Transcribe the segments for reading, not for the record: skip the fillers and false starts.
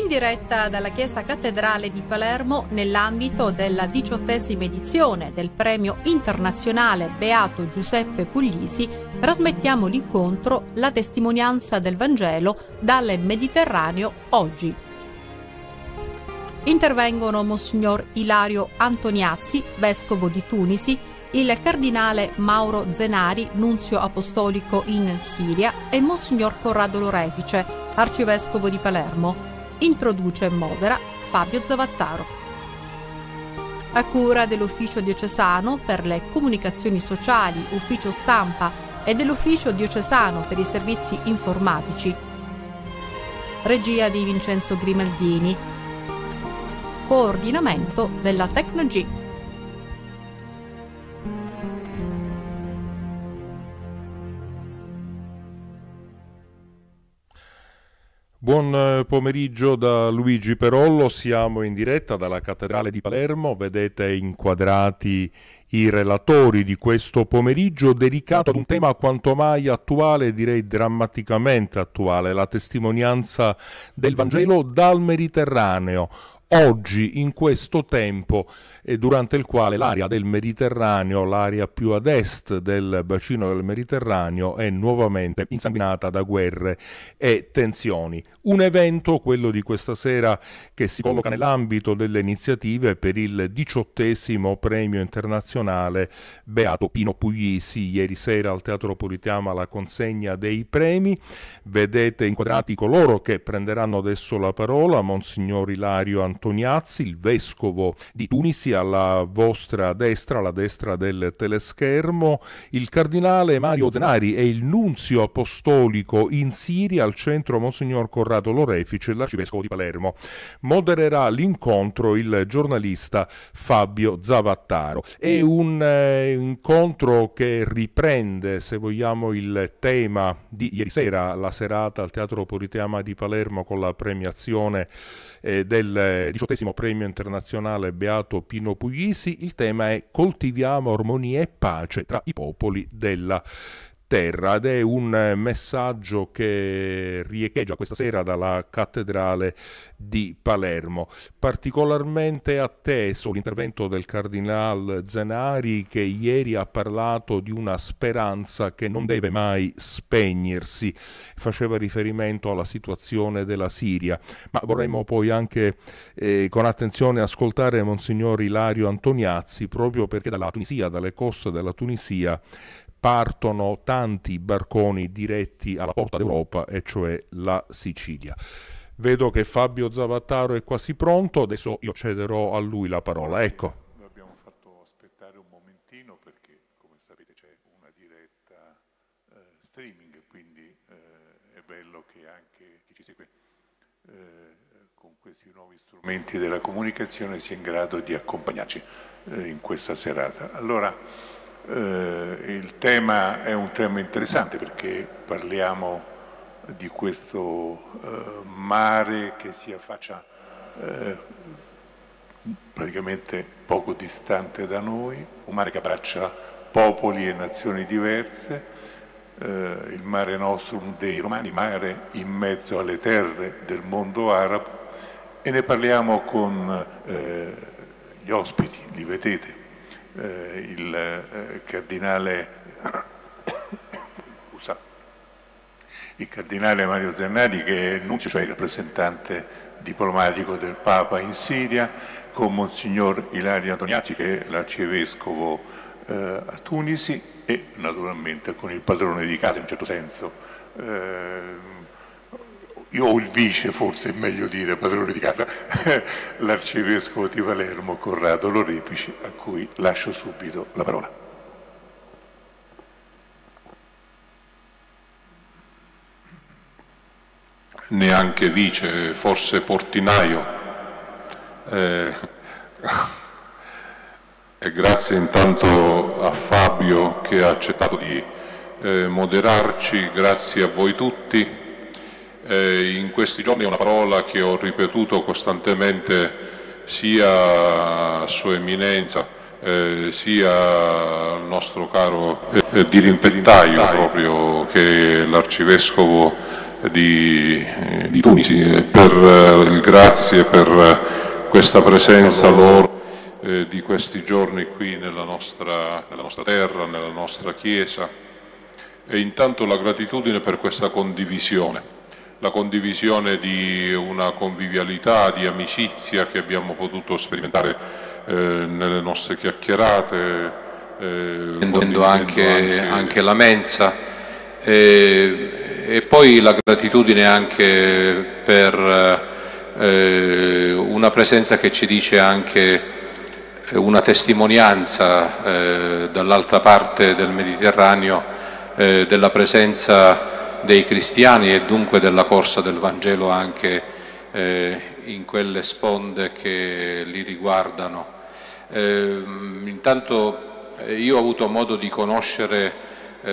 In diretta dalla Chiesa Cattedrale di Palermo, nell'ambito della 18ª edizione del Premio Internazionale Beato Giuseppe Puglisi, trasmettiamo l'incontro La testimonianza del Vangelo dal Mediterraneo oggi. Intervengono Monsignor Ilario Antoniazzi, Vescovo di Tunisi, il Cardinale Mauro Zenari, Nunzio Apostolico in Siria, e Monsignor Corrado Lorefice, Arcivescovo di Palermo. Introduce e modera Fabio Zavattaro. A cura dell'Ufficio Diocesano per le Comunicazioni Sociali, Ufficio Stampa e dell'Ufficio Diocesano per i Servizi Informatici. Regia di Vincenzo Grimaldini. Coordinamento della Tecnog. Buon pomeriggio da Luigi Perollo, siamo in diretta dalla Cattedrale di Palermo, vedete inquadrati i relatori di questo pomeriggio dedicato ad un tema quanto mai attuale, direi drammaticamente attuale, la testimonianza del Vangelo dal Mediterraneo. Oggi, in questo tempo, durante il quale l'area del Mediterraneo, l'area più ad est del bacino del Mediterraneo, è nuovamente insanguinata da guerre e tensioni. Un evento, quello di questa sera, che si colloca nell'ambito delle iniziative per il 18° Premio Internazionale Beato Pino Puglisi. Ieri sera al Teatro Politeama la consegna dei premi. Vedete inquadrati coloro che prenderanno adesso la parola: Monsignor Ilario Antoniazzi, il Vescovo di Tunisi, alla vostra destra, alla destra del teleschermo, il Cardinale Mario Zenari e il Nunzio Apostolico in Siria, al centro Monsignor Corrado Lorefice, l'Arcivescovo di Palermo. Modererà l'incontro il giornalista Fabio Zavattaro. È un incontro che riprende, se vogliamo, il tema di ieri sera, la serata al Teatro Politeama di Palermo con la premiazione del 18° Premio Internazionale Beato Pino Puglisi. Il tema è "Coltiviamo armonia e pace tra i popoli della terra", ed è un messaggio che riecheggia questa sera dalla Cattedrale di Palermo. Particolarmente atteso l'intervento del Cardinal Zenari, che ieri ha parlato di una speranza che non deve mai spegnersi. Faceva riferimento alla situazione della Siria, ma vorremmo poi anche con attenzione ascoltare Monsignor Ilario Antoniazzi, proprio perché dalla Tunisia, dalle coste della Tunisia, partono tanti barconi diretti alla porta d'Europa, e cioè la Sicilia. Vedo che Fabio Zavattaro è quasi pronto, adesso io cederò a lui la parola. Ecco. Lo abbiamo fatto aspettare un momentino perché, come sapete, c'è una diretta streaming, quindi è bello che anche chi ci segue con questi nuovi strumenti della comunicazione sia in grado di accompagnarci in questa serata. Allora, il tema è un tema interessante perché parliamo di questo mare che si affaccia praticamente poco distante da noi, un mare che abbraccia popoli e nazioni diverse, il Mare Nostrum dei Romani, mare in mezzo alle terre del mondo arabo, e ne parliamo con gli ospiti, li vedete. Il cardinale Mario Zenari, che è il nunzio, cioè il rappresentante diplomatico del Papa in Siria, con Monsignor Ilario Antoniazzi, che è l'arcivescovo a Tunisi, e naturalmente con il padrone di casa, in un certo senso. Io ho il vice, forse è meglio dire padrone di casa, l'arcivescovo di Palermo, Corrado Lorefice, a cui lascio subito la parola. Neanche vice, forse portinaio. E grazie intanto a Fabio che ha accettato di moderarci, grazie a voi tutti. In questi giorni è una parola che ho ripetuto costantemente sia a Sua Eminenza sia al nostro caro dirimpettaio proprio, che è l'Arcivescovo di Tunisi, grazie per questa presenza loro di questi giorni qui nella nostra terra, nella nostra Chiesa, e intanto la gratitudine per questa condivisione, la condivisione di una convivialità, di amicizia che abbiamo potuto sperimentare nelle nostre chiacchierate, condividendo anche la mensa, e poi la gratitudine anche per una presenza che ci dice anche una testimonianza dall'altra parte del Mediterraneo della presenza dei cristiani e dunque della corsa del Vangelo anche in quelle sponde che li riguardano. Intanto io ho avuto modo di conoscere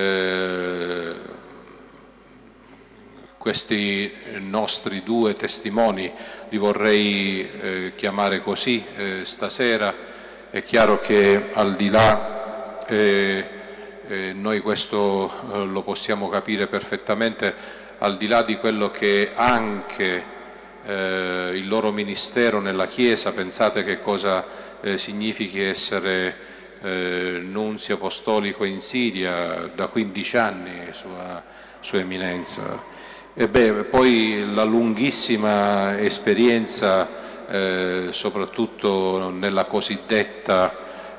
questi nostri due testimoni, li vorrei chiamare così stasera. È chiaro che al di là, noi questo lo possiamo capire perfettamente, al di là di quello che anche il loro ministero nella Chiesa, pensate che cosa significhi essere nunzio apostolico in Siria da 15 anni, Sua Eminenza. E poi la lunghissima esperienza soprattutto nella cosiddetta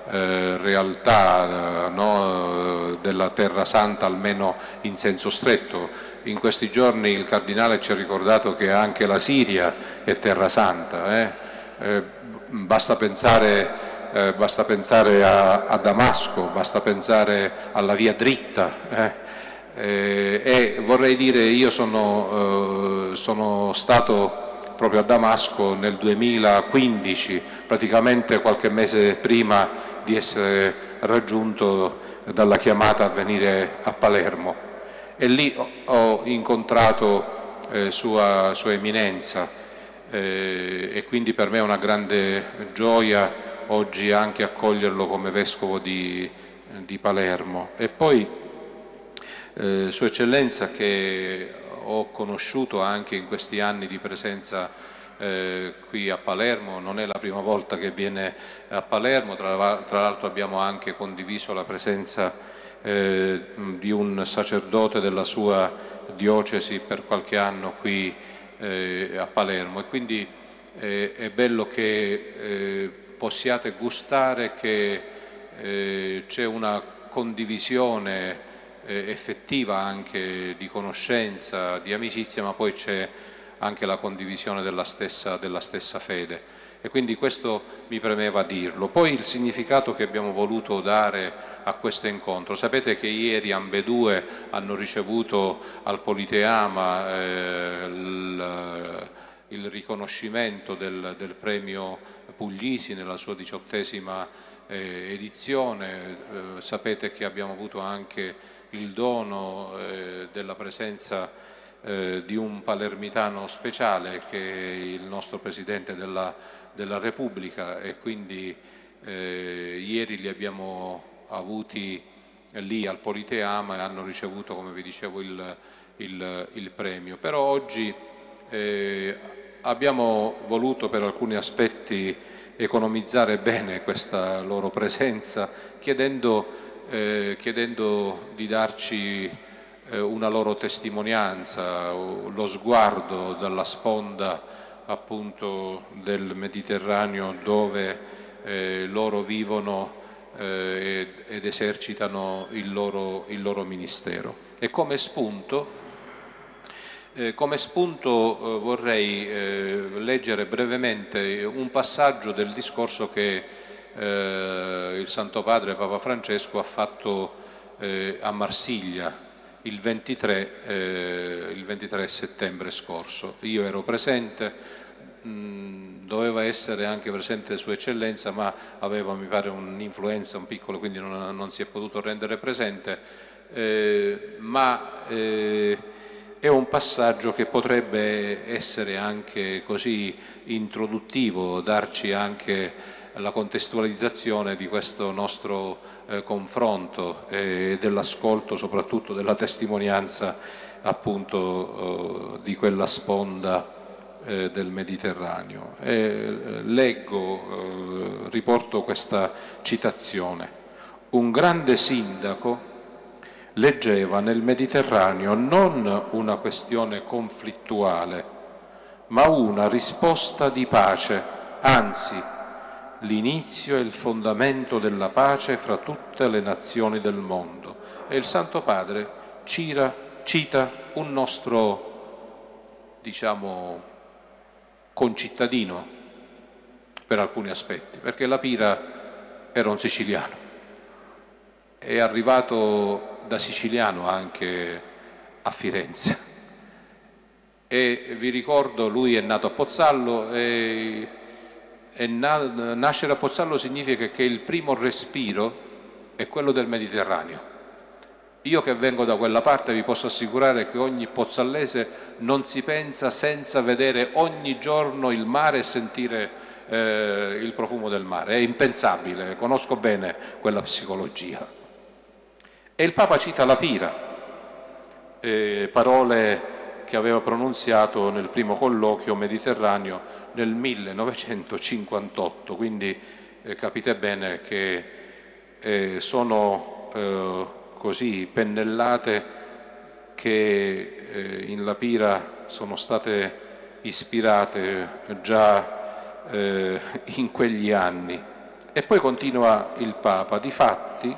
realtà della Terra Santa, almeno in senso stretto. In questi giorni il Cardinale ci ha ricordato che anche la Siria è Terra Santa. Basta pensare a Damasco, basta pensare alla via dritta. E vorrei dire, io sono stato proprio a Damasco nel 2015, praticamente qualche mese prima di essere raggiunto dalla chiamata a venire a Palermo, e lì ho incontrato Sua Eminenza, e quindi per me è una grande gioia oggi anche accoglierlo come Vescovo di Palermo. E poi Sua Eccellenza, che ho conosciuto anche in questi anni di presenza qui a Palermo, non è la prima volta che viene a Palermo, tra l'altro abbiamo anche condiviso la presenza di un sacerdote della sua diocesi per qualche anno qui a Palermo, e quindi è bello che possiate gustare che c'è una condivisione effettiva anche di conoscenza, di amicizia, ma poi c'è anche la condivisione della stessa fede, e quindi questo mi premeva dirlo. Poi il significato che abbiamo voluto dare a questo incontro: sapete che ieri ambedue hanno ricevuto al Politeama il riconoscimento del premio Puglisi nella sua 18ª edizione. Sapete che abbiamo avuto anche il dono della presenza di un palermitano speciale, che è il nostro Presidente della Repubblica, e quindi ieri li abbiamo avuti lì al Politeama e hanno ricevuto, come vi dicevo, il premio. Però oggi abbiamo voluto per alcuni aspetti economizzare bene questa loro presenza, chiedendo di darci una loro testimonianza, lo sguardo dalla sponda appunto del Mediterraneo, dove loro vivono ed esercitano il loro ministero. E come spunto vorrei leggere brevemente un passaggio del discorso che il Santo Padre Papa Francesco ha fatto a Marsiglia il 23 settembre scorso. Io ero presente, doveva essere anche presente Sua Eccellenza, ma aveva, mi pare, un'influenza, un piccolo, quindi non si è potuto rendere presente, ma è un passaggio che potrebbe essere anche così introduttivo, darci anche la contestualizzazione di questo nostro confronto e dell'ascolto, soprattutto della testimonianza appunto di quella sponda del Mediterraneo. Riporto questa citazione. Un grande sindaco leggeva nel Mediterraneo non una questione conflittuale, ma una risposta di pace, anzi l'inizio e il fondamento della pace fra tutte le nazioni del mondo. E il Santo Padre cita un nostro, diciamo, concittadino per alcuni aspetti, perché La Pira era un siciliano, è arrivato da siciliano anche a Firenze e vi ricordo, lui è nato a Pozzallo e nascere a Pozzallo significa che il primo respiro è quello del Mediterraneo. Io che vengo da quella parte vi posso assicurare che ogni pozzallese non si pensa senza vedere ogni giorno il mare e sentire il profumo del mare. È impensabile, conosco bene quella psicologia. E il Papa cita La Pira, parole che aveva pronunziato nel primo colloquio mediterraneo nel 1958, quindi capite bene che sono così pennellate che in La Pira sono state ispirate già in quegli anni. E poi continua il Papa: difatti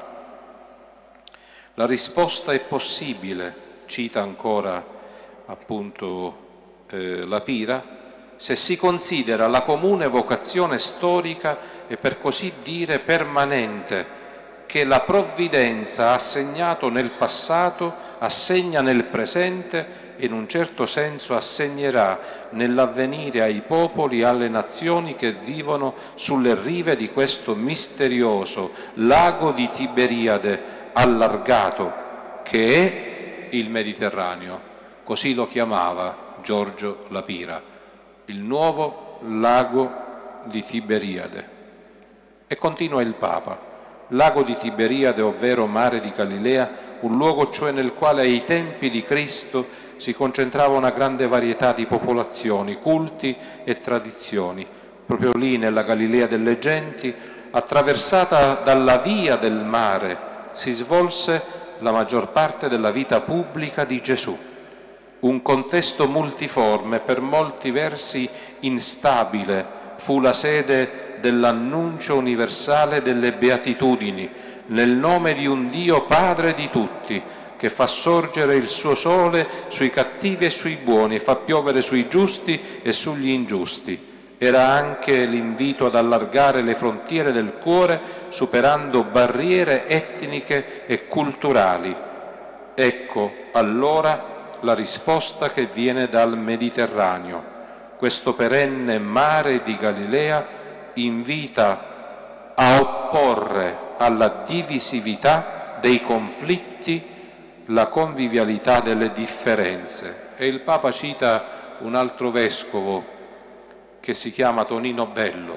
la risposta è possibile, cita ancora appunto La Pira, se si considera la comune vocazione storica e per così dire permanente che la provvidenza ha segnato nel passato, assegna nel presente e in un certo senso assegnerà nell'avvenire ai popoli e alle nazioni che vivono sulle rive di questo misterioso lago di Tiberiade allargato che è il Mediterraneo. Così lo chiamava Giorgio La Pira, il nuovo lago di Tiberiade. E continua il Papa: lago di Tiberiade, ovvero mare di Galilea, un luogo cioè nel quale ai tempi di Cristo si concentrava una grande varietà di popolazioni, culti e tradizioni. Proprio lì, nella Galilea delle genti, attraversata dalla via del mare, si svolse la maggior parte della vita pubblica di Gesù. Un contesto multiforme, per molti versi instabile, fu la sede dell'annuncio universale delle beatitudini, nel nome di un Dio Padre di tutti, che fa sorgere il suo sole sui cattivi e sui buoni, e fa piovere sui giusti e sugli ingiusti. Era anche l'invito ad allargare le frontiere del cuore, superando barriere etniche e culturali. Ecco allora la risposta che viene dal Mediterraneo. Questo perenne mare di Galilea invita a opporre alla divisività dei conflitti la convivialità delle differenze. E il Papa cita un altro vescovo che si chiama Tonino Bello.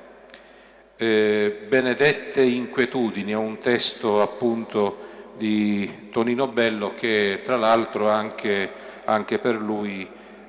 Benedette inquietudini è un testo appunto di Tonino Bello che tra l'altro anche per lui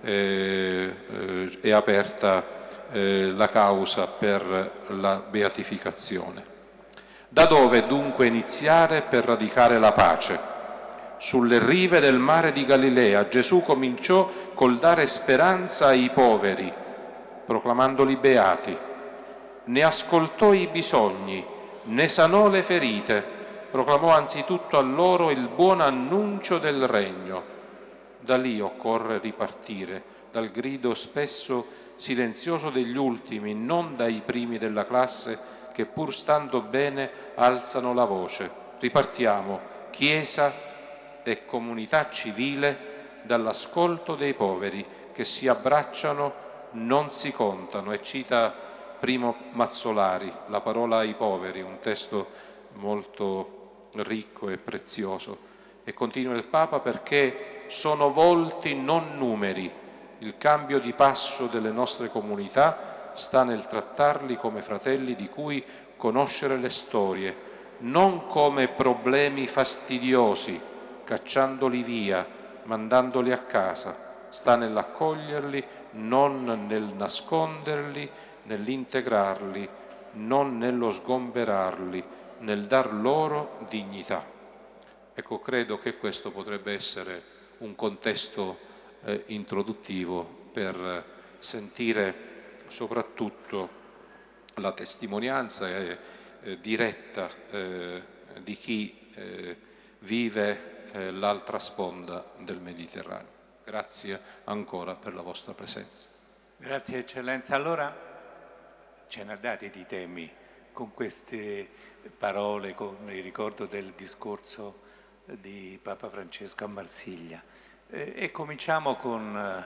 è aperta la causa per la beatificazione. Da dove dunque iniziare per radicare la pace? Sulle rive del mare di Galilea Gesù cominciò col dare speranza ai poveri, proclamandoli beati. Ne ascoltò i bisogni, ne sanò le ferite, proclamò anzitutto a loro il buon annuncio del regno. Da lì occorre ripartire, dal grido spesso silenzioso degli ultimi, non dai primi della classe che pur stando bene alzano la voce. Ripartiamo, Chiesa e comunità civile, dall'ascolto dei poveri che si abbracciano, non si contano. E cita Primo Mazzolari, La parola ai poveri, un testo molto ricco e prezioso. E continua il Papa: perché sono volti, non numeri, il cambio di passo delle nostre comunità sta nel trattarli come fratelli di cui conoscere le storie, non come problemi fastidiosi, cacciandoli via, mandandoli a casa. Sta nell'accoglierli, non nel nasconderli, nell'integrarli, non nello sgomberarli, nel dar loro dignità. Ecco, credo che questo potrebbe essere un contesto introduttivo per sentire soprattutto la testimonianza diretta di chi vive l'altra sponda del Mediterraneo. Grazie ancora per la vostra presenza. Grazie Eccellenza. Allora ce ne ha dati di temi con queste parole, con il ricordo del discorso di Papa Francesco a Marsiglia. E cominciamo con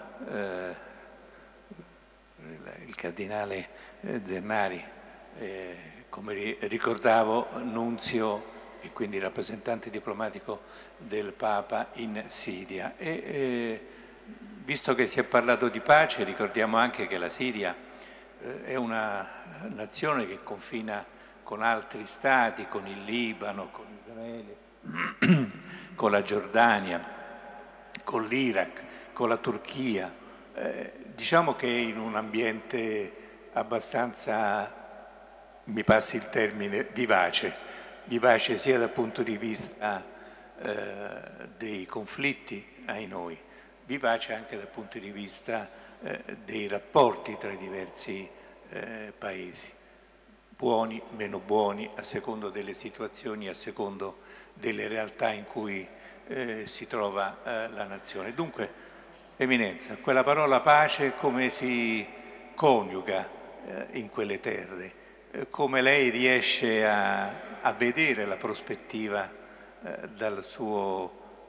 il cardinale Zennari, come ricordavo, nunzio e quindi rappresentante diplomatico del Papa in Siria. Visto che si è parlato di pace, ricordiamo anche che la Siria è una nazione che confina con altri stati, con il Libano, con Israele, con la Giordania, con l'Iraq, con la Turchia. Diciamo che in un ambiente abbastanza, mi passi il termine, vivace sia dal punto di vista dei conflitti, ai noi, vivace anche dal punto di vista dei rapporti tra i diversi paesi, buoni, meno buoni, a secondo delle situazioni, a secondo delle realtà in cui si trova la nazione. Dunque, Eminenza, quella parola pace come si coniuga in quelle terre? Come lei riesce a vedere la prospettiva dal suo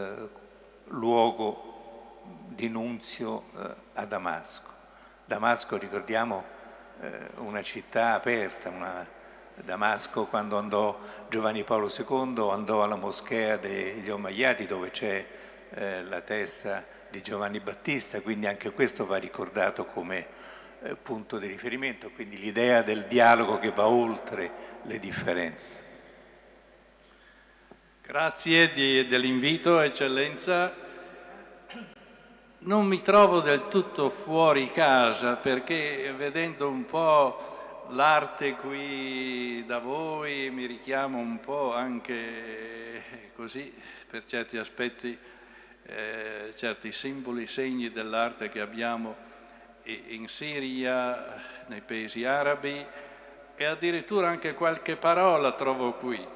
luogo di nunzio a Damasco? Damasco, ricordiamo, una città aperta, Damasco, quando andò Giovanni Paolo II, andò alla moschea degli Omayyadi, dove c'è la testa di Giovanni Battista, quindi anche questo va ricordato come punto di riferimento, quindi l'idea del dialogo che va oltre le differenze. Grazie dell'invito, Eccellenza. Non mi trovo del tutto fuori casa, perché vedendo un po' l'arte qui da voi mi richiamo un po' anche così, per certi aspetti, certi simboli, segni dell'arte che abbiamo in Siria, nei paesi arabi, e addirittura anche qualche parola trovo qui,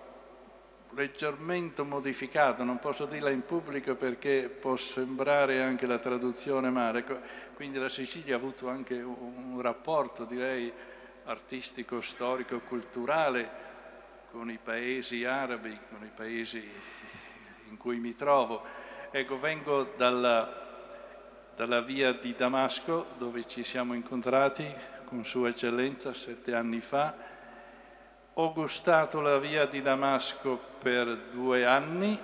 leggermente modificata, non posso dirla in pubblico perché può sembrare anche la traduzione male. Quindi la Sicilia ha avuto anche un rapporto, direi, artistico, storico, culturale con i paesi arabi, con i paesi in cui mi trovo. Ecco, vengo dalla via di Damasco, dove ci siamo incontrati con Sua Eccellenza 7 anni fa. Ho gustato la via di Damasco per 2 anni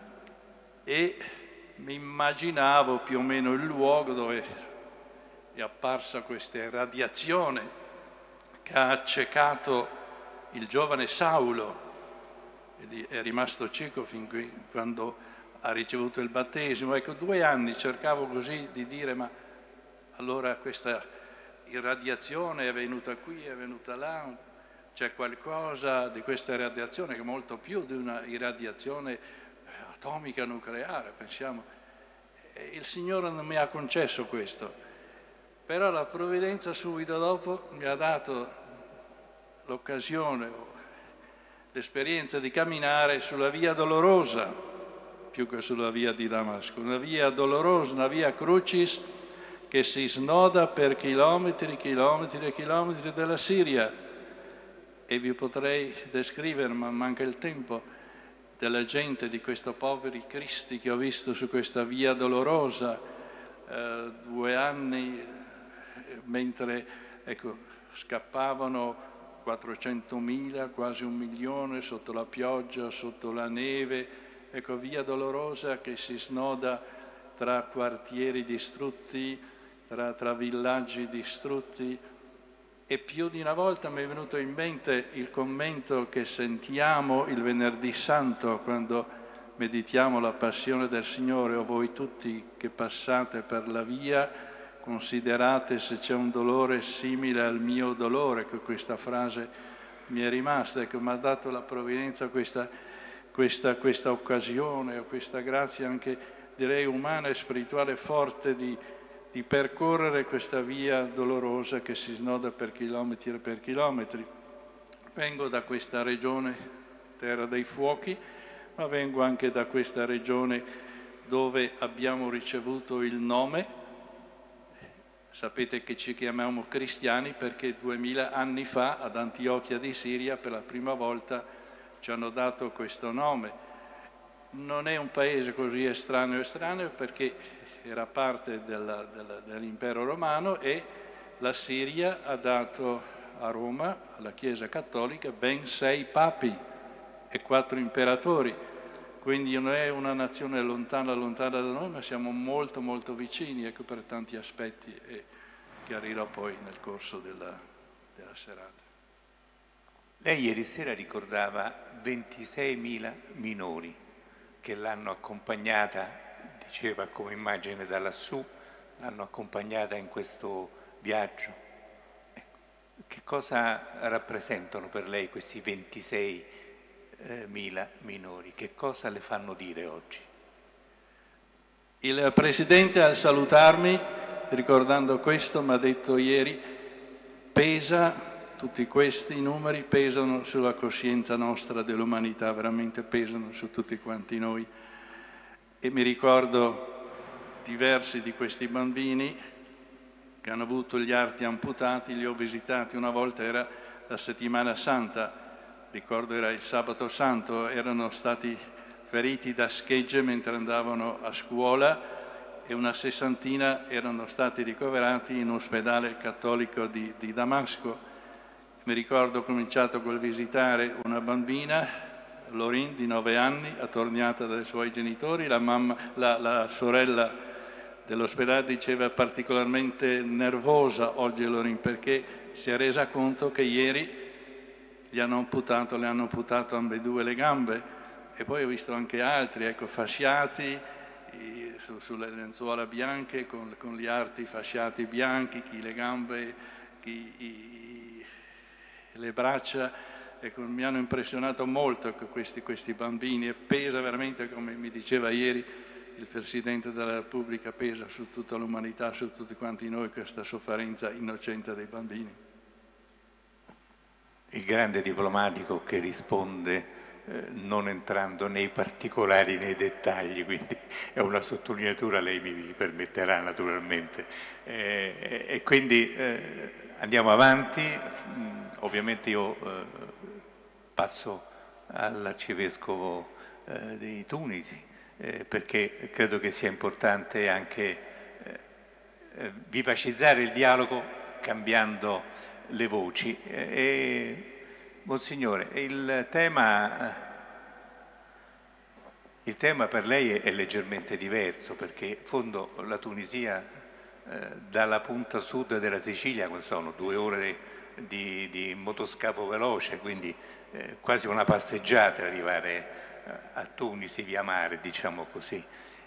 e mi immaginavo più o meno il luogo dove è apparsa questa radiazione che ha accecato il giovane Saulo, ed è rimasto cieco fin quando ha ricevuto il battesimo. Ecco, 2 anni cercavo così di dire, ma allora questa irradiazione è venuta qui, è venuta là, c'è qualcosa di questa irradiazione che è molto più di una irradiazione atomica nucleare, pensiamo. E il Signore non mi ha concesso questo, però la provvidenza subito dopo mi ha dato l'occasione, l'esperienza di camminare sulla via dolorosa, più che sulla via di Damasco, una via dolorosa, una via crucis che si snoda per chilometri, chilometri e chilometri della Siria. E vi potrei descrivere, ma manca il tempo, della gente, di questi poveri cristi che ho visto su questa via dolorosa, 2 anni, mentre ecco, scappavano 400.000, quasi 1 milione, sotto la pioggia, sotto la neve. Ecco, via dolorosa che si snoda tra quartieri distrutti, tra villaggi distrutti, e più di una volta mi è venuto in mente il commento che sentiamo il venerdì santo quando meditiamo la passione del Signore: o voi tutti che passate per la via, considerate se c'è un dolore simile al mio dolore. Che questa frase mi è rimasta, che mi ha dato la provvidenza questa occasione o questa grazia anche, direi, umana e spirituale forte di percorrere questa via dolorosa che si snoda per chilometri e per chilometri. Vengo da questa regione, terra dei fuochi, ma vengo anche da questa regione dove abbiamo ricevuto il nome. Sapete che ci chiamiamo cristiani perché 2000 anni fa ad Antiochia di Siria per la prima volta ci hanno dato questo nome. Non è un paese così estraneo perché era parte dell'impero romano e la Siria ha dato a Roma, alla Chiesa Cattolica, ben 6 papi e 4 imperatori. Quindi non è una nazione lontana da noi, ma siamo molto molto vicini, ecco, per tanti aspetti, e chiarirò poi nel corso della serata. Lei ieri sera ricordava 26.000 minori che l'hanno accompagnata, diceva come immagine da lassù, l'hanno accompagnata in questo viaggio. Ecco, che cosa rappresentano per lei questi 26.000 minori? Che cosa le fanno dire oggi? Il Presidente, al salutarmi, ricordando questo, mi ha detto ieri: tutti questi numeri pesano sulla coscienza nostra dell'umanità, veramente pesano su tutti quanti noi. E mi ricordo diversi di questi bambini che hanno avuto gli arti amputati, li ho visitati una volta, era la settimana santa, ricordo era il sabato santo, erano stati feriti da schegge mentre andavano a scuola e una 60 erano stati ricoverati in un ospedale cattolico di Damasco. Mi ricordo ho cominciato col visitare una bambina, Lorin, di 9 anni, attorniata dai suoi genitori. La sorella dell'ospedale diceva particolarmente nervosa oggi Lorin perché si è resa conto che ieri le hanno amputato ambedue le gambe, e poi ho visto anche altri, ecco, fasciati sulle lenzuola bianche con gli arti fasciati bianchi, chi le gambe, chi le braccia. Ecco, mi hanno impressionato molto questi bambini, e pesa veramente, come mi diceva ieri il Presidente della Repubblica, pesa su tutta l'umanità, su tutti quanti noi, questa sofferenza innocente dei bambini. Il grande diplomatico che risponde non entrando nei particolari, nei dettagli, quindi è una sottolineatura, lei mi permetterà naturalmente. E quindi andiamo avanti, ovviamente io passo all'Arcivescovo di Tunisi, perché credo che sia importante anche vivacizzare il dialogo cambiando le voci. Monsignore, il tema per lei è leggermente diverso, perché in fondo la Tunisia dalla punta sud della Sicilia sono 2 ore di motoscafo veloce, quindi quasi una passeggiata arrivare a Tunisi via mare, diciamo così.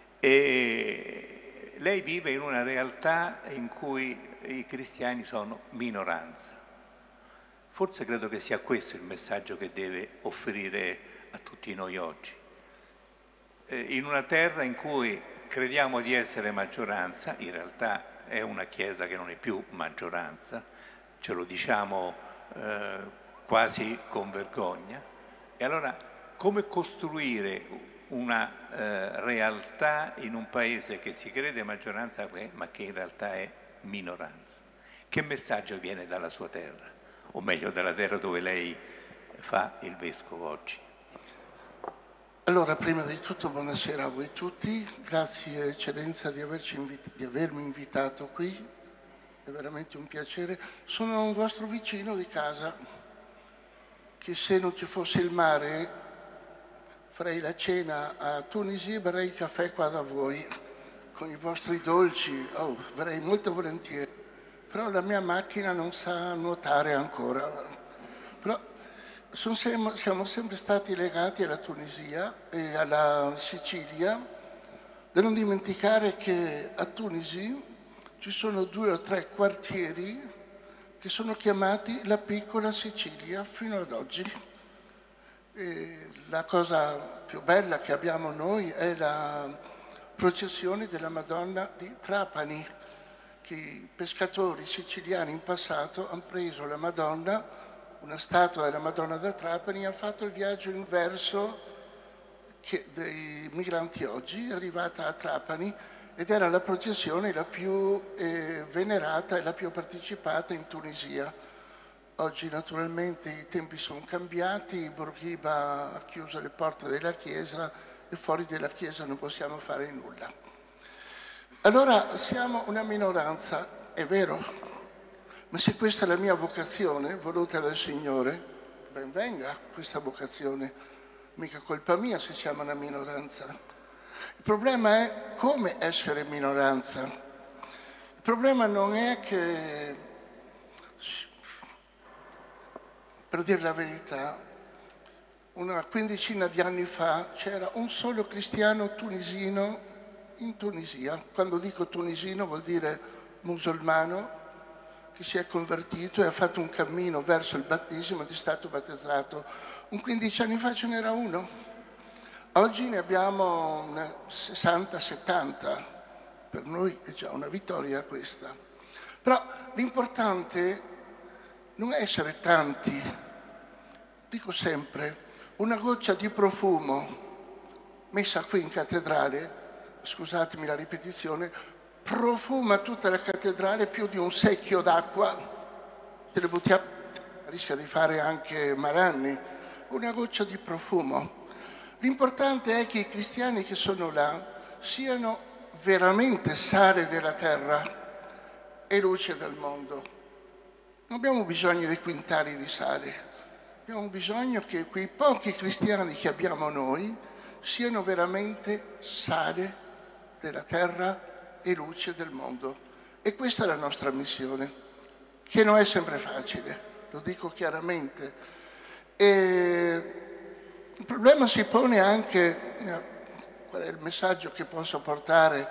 E lei vive in una realtà in cui i cristiani sono minoranza. Forse credo che sia questo il messaggio che deve offrire a tutti noi oggi. In una terra in cui crediamo di essere maggioranza, in realtà è una Chiesa che non è più maggioranza, ce lo diciamo quasi con vergogna. E allora come costruire una realtà in un paese che si crede maggioranza ma che in realtà è minoranza? Che messaggio viene dalla sua terra, o meglio dalla terra dove lei fa il vescovo oggi? Allora, prima di tutto buonasera a voi tutti, grazie Eccellenza di avermi invitato qui, è veramente un piacere. Sono un vostro vicino di casa, che se non ci fosse il mare farei la cena a Tunisi e berrei il caffè qua da voi, con i vostri dolci, verrei molto volentieri, però la mia macchina non sa nuotare ancora. Però siamo sempre stati legati alla Tunisia e alla Sicilia, da non dimenticare che a Tunisi ci sono 2 o 3 quartieri che sono chiamati la piccola Sicilia fino ad oggi. E la cosa più bella che abbiamo noi è la processione della Madonna di Trapani, che i pescatori siciliani in passato hanno preso la Madonna, una statua della Madonna da Trapani, e hanno fatto il viaggio inverso dei migranti oggi, è arrivata a Trapani, ed era la processione la più venerata e la più partecipata in Tunisia. Oggi naturalmente i tempi sono cambiati, Bourguiba ha chiuso le porte della chiesa e fuori dalla chiesa non possiamo fare nulla. Allora siamo una minoranza, è vero, ma se questa è la mia vocazione, voluta dal Signore, ben venga questa vocazione, mica colpa mia se siamo una minoranza. Il problema è come essere minoranza. Il problema non è che, per dire la verità, una quindicina di anni fa c'era un solo cristiano tunisino in Tunisia. Quando dico tunisino vuol dire musulmano, che si è convertito e ha fatto un cammino verso il battesimo ed è stato battezzato. 15 anni fa ce n'era uno. Oggi ne abbiamo 60-70, per noi è già una vittoria questa. Però l'importante non è essere tanti. Dico sempre, una goccia di profumo messa qui in cattedrale, scusatemi la ripetizione, profuma tutta la cattedrale più di un secchio d'acqua. Se le buttiamo rischia di fare anche malanni. Una goccia di profumo. L'importante è che i cristiani che sono là siano veramente sale della terra e luce del mondo. Non abbiamo bisogno di quintali di sale, abbiamo bisogno che quei pochi cristiani che abbiamo noi siano veramente sale della terra e luce del mondo. E questa è la nostra missione, che non è sempre facile, lo dico chiaramente. E il problema si pone anche, qual è il messaggio che posso portare?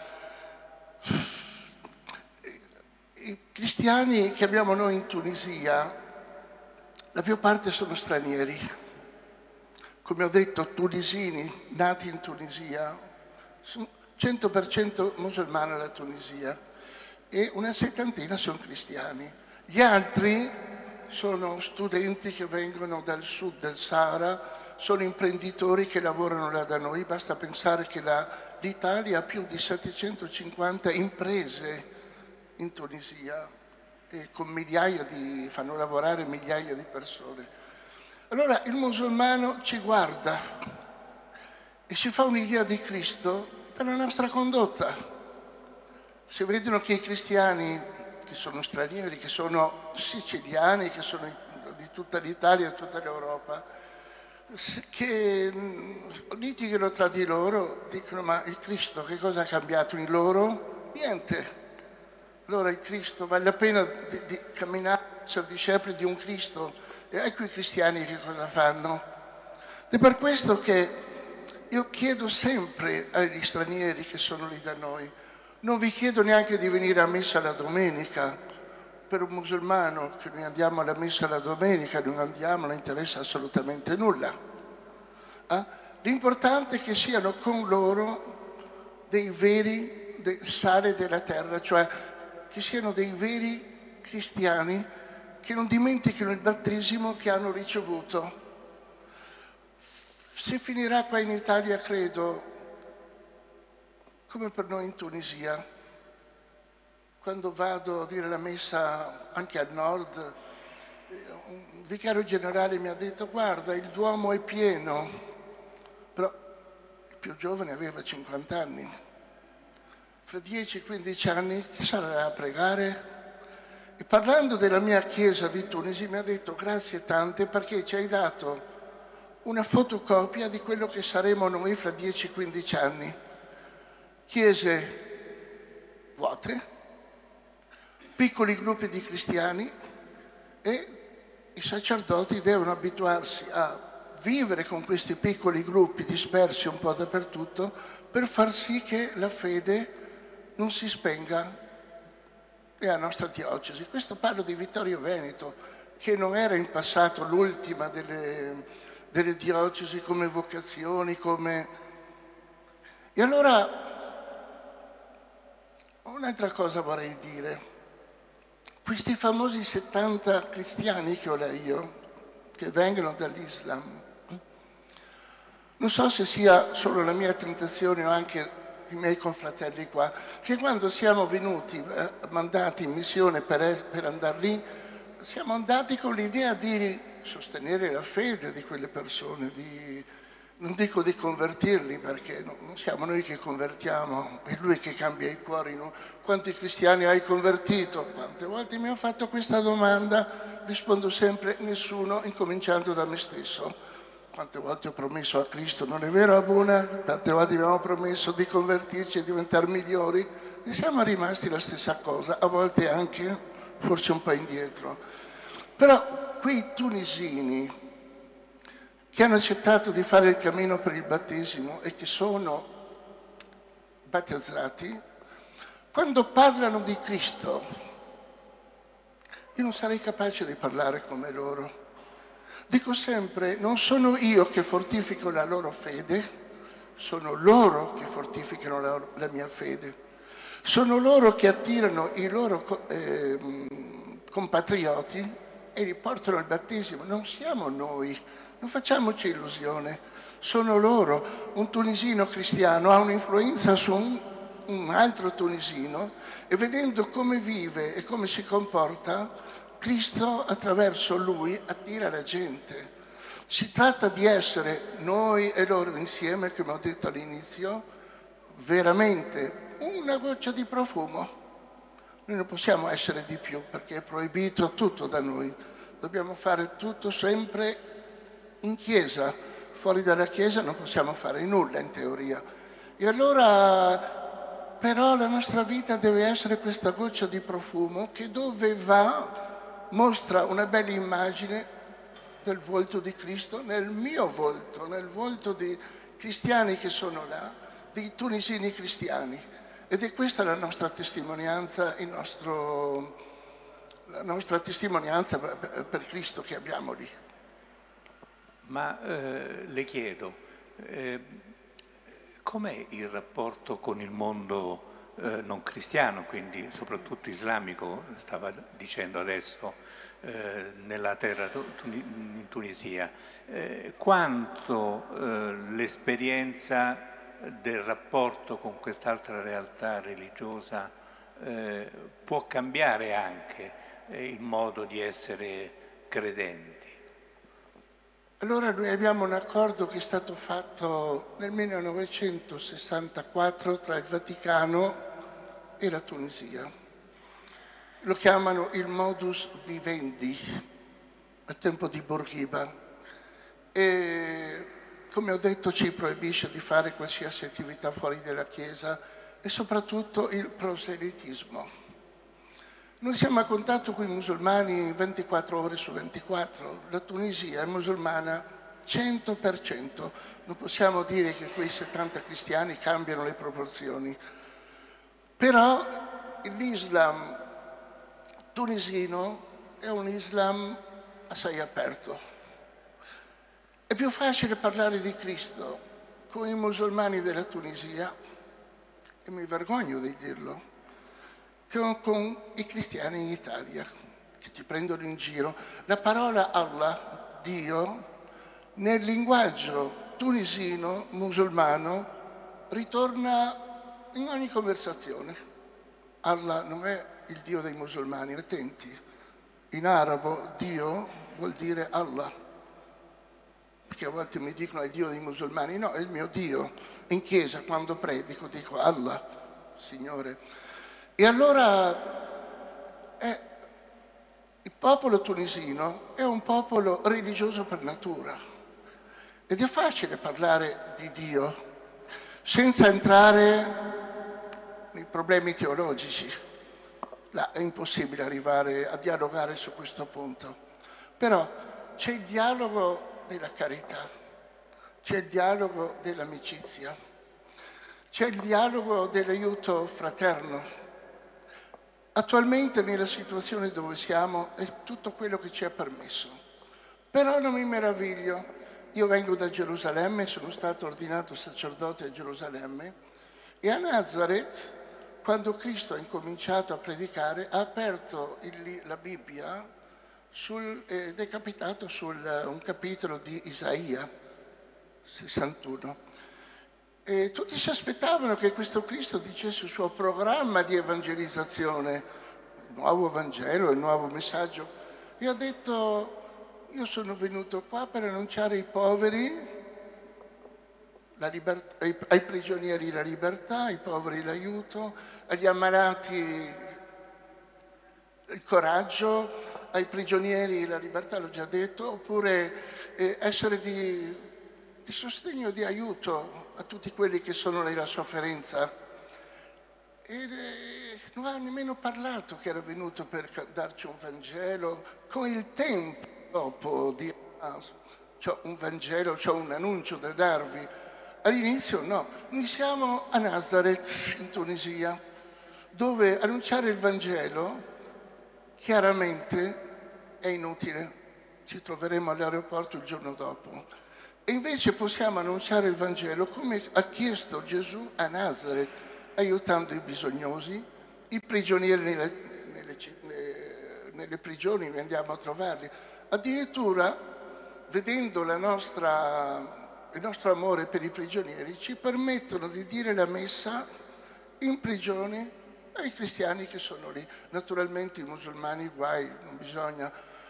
I cristiani che abbiamo noi in Tunisia, la più parte sono stranieri. Come ho detto, tunisini nati in Tunisia, sono 100% musulmani la Tunisia e una settantina sono cristiani. Gli altri sono studenti che vengono dal sud del Sahara, sono imprenditori che lavorano là da noi. Basta pensare che l'Italia ha più di 750 imprese in Tunisia e con fanno lavorare migliaia di persone. Allora il musulmano ci guarda e si fa un'idea di Cristo dalla nostra condotta. Se vedono che i cristiani, che sono stranieri, che sono siciliani, che sono di tutta l'Italia e tutta l'Europa, che litigano tra di loro, dicono: ma il Cristo che cosa ha cambiato in loro? Niente. Allora il Cristo, vale la pena di camminare, essere discepoli di un Cristo. E ecco i cristiani che cosa fanno. Ed è per questo che io chiedo sempre agli stranieri che sono lì da noi, non vi chiedo neanche di venire a messa la domenica. Per un musulmano che noi andiamo alla messa la domenica, non andiamo, non interessa assolutamente nulla. L'importante è che siano con loro dei veri sale della terra, cioè che siano dei veri cristiani che non dimentichino il battesimo che hanno ricevuto. Si finirà qua in Italia, credo, come per noi in Tunisia. Quando vado a dire la messa anche al nord, un vicario generale mi ha detto: guarda, il Duomo è pieno, però il più giovane aveva 50 anni. Fra 10-15 anni chi sarà a pregare? E parlando della mia chiesa di Tunisi mi ha detto: grazie tante perché ci hai dato una fotocopia di quello che saremo noi fra 10-15 anni. Chiese vuote, piccoli gruppi di cristiani e i sacerdoti devono abituarsi a vivere con questi piccoli gruppi dispersi un po' dappertutto per far sì che la fede non si spenga nella nostra diocesi. Questo parlo di Vittorio Veneto, che non era in passato l'ultima delle diocesi come vocazioni, come... E allora un'altra cosa vorrei dire. Questi famosi 70 cristiani che ho io, che vengono dall'Islam, non so se sia solo la mia tentazione o anche i miei confratelli qua, che quando siamo venuti, mandati in missione per andare lì, siamo andati con l'idea di sostenere la fede di quelle persone, non dico di convertirli, perché non siamo noi che convertiamo, è Lui che cambia i cuori. No? Quanti cristiani hai convertito? Quante volte mi hanno fatto questa domanda? Rispondo sempre nessuno, incominciando da me stesso. Quante volte ho promesso a Cristo, non è vero Abuna? Tante volte abbiamo promesso di convertirci e diventare migliori e siamo rimasti la stessa cosa, a volte anche forse un po' indietro. Però quei tunisini che hanno accettato di fare il cammino per il battesimo e che sono battezzati, quando parlano di Cristo, io non sarei capace di parlare come loro. Dico sempre, non sono io che fortifico la loro fede, sono loro che fortificano la mia fede. Sono loro che attirano i loro compatrioti e li portano al battesimo. Non siamo noi, non facciamoci illusione. Sono loro. Un tunisino cristiano ha un'influenza su un altro tunisino e vedendo come vive e come si comporta, Cristo attraverso lui attira la gente. Si tratta di essere noi e loro insieme, come ho detto all'inizio, veramente una goccia di profumo. Noi non possiamo essere di più perché è proibito tutto da noi. Dobbiamo fare tutto sempre in chiesa. Fuori dalla chiesa non possiamo fare nulla in teoria. E allora però la nostra vita deve essere questa goccia di profumo che dove va mostra una bella immagine del volto di Cristo, nel mio volto, nel volto di cristiani che sono là, di tunisini cristiani. Ed è questa la nostra testimonianza, la nostra testimonianza per Cristo che abbiamo lì. Ma le chiedo, com'è il rapporto con il mondo non cristiano, quindi soprattutto islamico, stava dicendo adesso, nella terra in Tunisia? Quanto l'esperienza del rapporto con quest'altra realtà religiosa può cambiare anche il modo di essere credenti? Allora noi abbiamo un accordo che è stato fatto nel 1964 tra il Vaticano e la Tunisia. Lo chiamano il modus vivendi, al tempo di Bourguiba. E come ho detto ci proibisce di fare qualsiasi attività fuori dalla Chiesa e soprattutto il proselitismo. Noi siamo a contatto con i musulmani 24 ore su 24. La Tunisia è musulmana 100%. Non possiamo dire che quei 70 cristiani cambiano le proporzioni. Però l'Islam tunisino è un Islam assai aperto. È più facile parlare di Cristo con i musulmani della Tunisia, e mi vergogno di dirlo, con i cristiani in Italia, che ti prendono in giro. La parola Allah, Dio, nel linguaggio tunisino, musulmano, ritorna in ogni conversazione. Allah non è il Dio dei musulmani, attenti. In arabo Dio vuol dire Allah, perché a volte mi dicono è il Dio dei musulmani. No, è il mio Dio. In chiesa quando predico dico Allah, Signore. E allora il popolo tunisino è un popolo religioso per natura ed è facile parlare di Dio senza entrare nei problemi teologici. là è impossibile arrivare a dialogare su questo punto. Però c'è il dialogo della carità, c'è il dialogo dell'amicizia, c'è il dialogo dell'aiuto fraterno. Attualmente nella situazione dove siamo è tutto quello che ci è permesso. Però non mi meraviglio. Io vengo da Gerusalemme, sono stato ordinato sacerdote a Gerusalemme e a Nazareth, quando Cristo ha incominciato a predicare, ha aperto la Bibbia ed è capitato su un capitolo di Isaia 61. E tutti si aspettavano che questo Cristo dicesse il suo programma di evangelizzazione, il nuovo Vangelo, il nuovo messaggio. E ha detto: io sono venuto qua per annunciare ai poveri ai prigionieri la libertà, ai poveri l'aiuto, agli ammalati il coraggio, ai prigionieri la libertà, l'ho già detto, oppure essere di sostegno, di aiuto a tutti quelli che sono nella sofferenza. E non ha nemmeno parlato che era venuto per darci un Vangelo. Con il tempo dopo di c'ho un Vangelo, c'ho un annuncio da darvi. All'inizio no, noi siamo a Nazareth, in Tunisia, dove annunciare il Vangelo chiaramente è inutile. Ci troveremo all'aeroporto il giorno dopo. E invece possiamo annunciare il Vangelo come ha chiesto Gesù a Nazareth, aiutando i bisognosi, i prigionieri nelle prigioni, noi andiamo a trovarli. Addirittura, vedendo il nostro amore per i prigionieri, ci permettono di dire la messa in prigione ai cristiani che sono lì. Naturalmente i musulmani guai, non bisogna,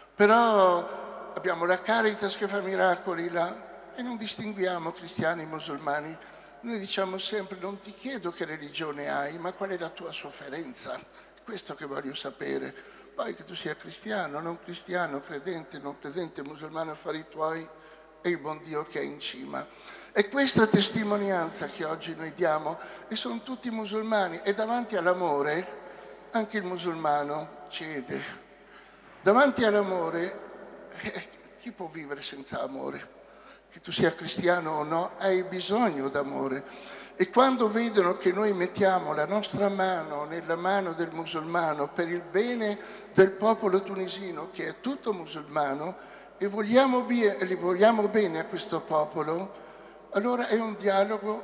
però abbiamo la Caritas che fa miracoli là e non distinguiamo cristiani e musulmani. Noi diciamo sempre: non ti chiedo che religione hai, ma qual è la tua sofferenza. Questo che voglio sapere. Poi che tu sia cristiano, non cristiano, credente, non credente, musulmano, affari tuoi, e il buon Dio che è in cima. E questa testimonianza che oggi noi diamo, e sono tutti musulmani, e davanti all'amore anche il musulmano cede. Davanti all'amore, chi può vivere senza amore? Che tu sia cristiano o no, hai bisogno d'amore. E quando vedono che noi mettiamo la nostra mano nella mano del musulmano per il bene del popolo tunisino, che è tutto musulmano, e vogliamo bene a questo popolo, allora è un dialogo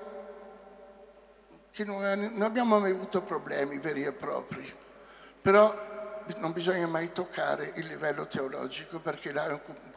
che non abbiamo mai avuto problemi veri e propri. Però non bisogna mai toccare il livello teologico, perché là è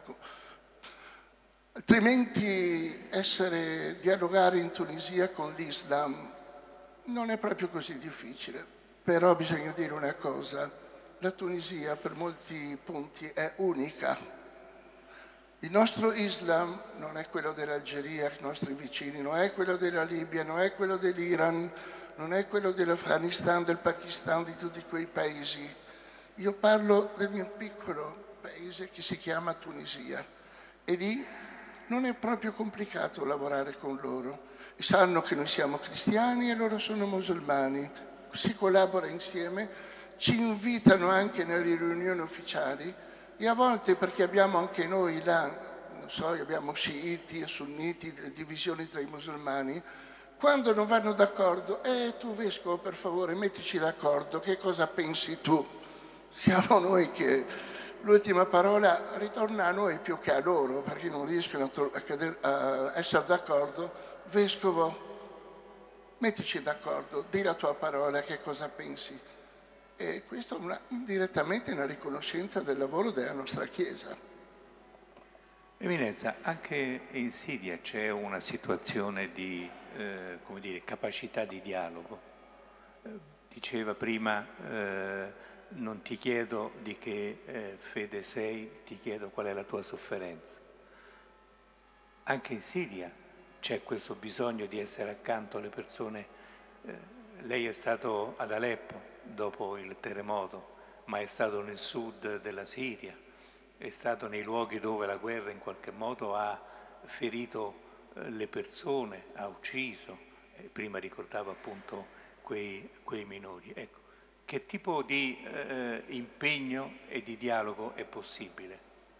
altrimenti dialogare in Tunisia con l'Islam non è proprio così difficile. Però bisogna dire una cosa: la Tunisia per molti punti è unica. Il nostro Islam non è quello dell'Algeria, i nostri vicini, non è quello della Libia, non è quello dell'Iran, non è quello dell'Afghanistan, del Pakistan, di tutti quei paesi. Io parlo del mio piccolo paese che si chiama Tunisia, e lì non è proprio complicato lavorare con loro. Sanno che noi siamo cristiani e loro sono musulmani, si collabora insieme, ci invitano anche nelle riunioni ufficiali, e a volte, perché abbiamo anche noi là, non so, abbiamo sciiti e sunniti, delle divisioni tra i musulmani, quando non vanno d'accordo: tu vescovo, per favore mettici d'accordo, che cosa pensi tu? Siamo noi che l'ultima parola ritorna a noi più che a loro, perché non riescono a essere d'accordo. Vescovo, mettici d'accordo, di la tua parola, che cosa pensi? E questo è indirettamente una riconoscenza del lavoro della nostra Chiesa. Eminenza, anche in Siria c'è una situazione di capacità di dialogo. Diceva prima: non ti chiedo di che fede sei, ti chiedo qual è la tua sofferenza. Anche in Siria c'è questo bisogno di essere accanto alle persone. Lei è stato ad Aleppo dopo il terremoto, ma è stato nel sud della Siria, è stato nei luoghi dove la guerra in qualche modo ha ferito le persone, ha ucciso. Prima ricordava appunto quei minori. Ecco, che tipo di impegno e di dialogo è possibile?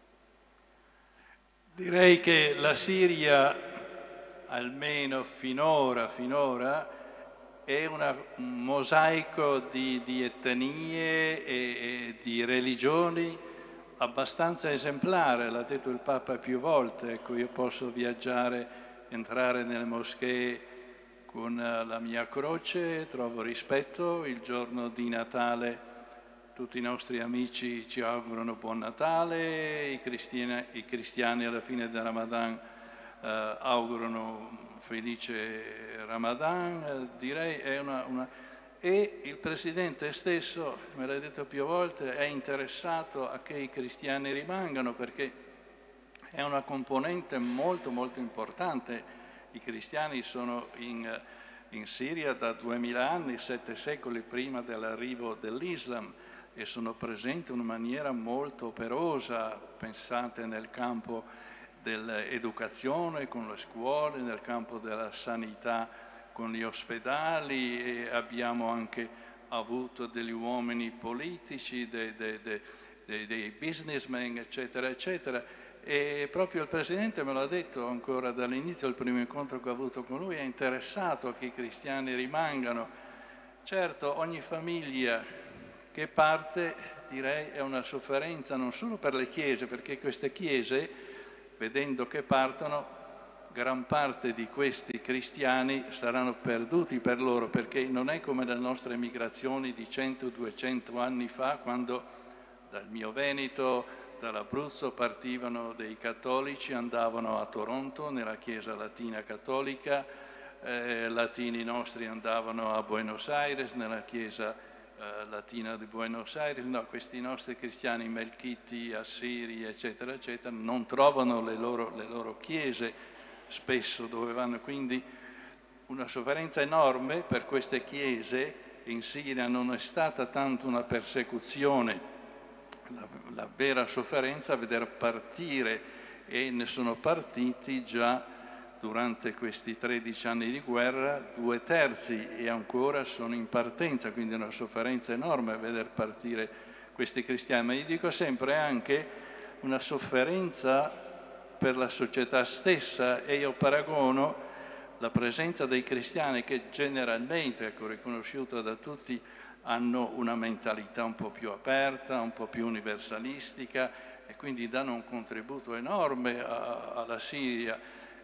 Direi che la Siria, almeno finora, è un mosaico di etnie e di religioni abbastanza esemplare, l'ha detto il Papa più volte. Ecco, io posso viaggiare, entrare nelle moschee con la mia croce, trovo rispetto. Il giorno di Natale tutti i nostri amici ci augurano buon Natale, i cristiani alla fine del Ramadan augurano felice Ramadan. Direi è E il Presidente stesso, me l'ha detto più volte, è interessato a che i cristiani rimangano, perché è una componente molto molto importante. I cristiani sono in Siria da 2000 anni, 7 secoli prima dell'arrivo dell'Islam, e sono presenti in una maniera molto operosa. Pensate nel campo dell'educazione, con le scuole, nel campo della sanità, con gli ospedali, e abbiamo anche avuto degli uomini politici, dei businessmen, eccetera, eccetera. E proprio il Presidente me l'ha detto ancora dall'inizio del primo incontro che ho avuto con lui, è interessato a che i cristiani rimangano. Certo, ogni famiglia che parte, direi, è una sofferenza non solo per le chiese, perché queste chiese, vedendo che partono, gran parte di questi cristiani saranno perduti per loro, perché non è come le nostre migrazioni di 100-200 anni fa, quando dal mio Veneto, dall'Abruzzo partivano dei cattolici, andavano a Toronto nella chiesa latina cattolica, latini nostri andavano a Buenos Aires nella chiesa latina di Buenos Aires. No, questi nostri cristiani melchiti, assiri, eccetera, eccetera, non trovano le loro chiese spesso dove vanno, quindi una sofferenza enorme per queste chiese. In Siria non è stata tanto una persecuzione, la vera sofferenza è vedere partire, e ne sono partiti già durante questi 13 anni di guerra 2/3 e ancora sono in partenza, quindi è una sofferenza enorme vedere partire questi cristiani. Ma gli dico sempre anche una sofferenza per la società stessa, e io paragono la presenza dei cristiani, che generalmente, ecco, riconosciuta da tutti, hanno una mentalità un po' più aperta, un po' più universalistica, e quindi danno un contributo enorme alla Siria.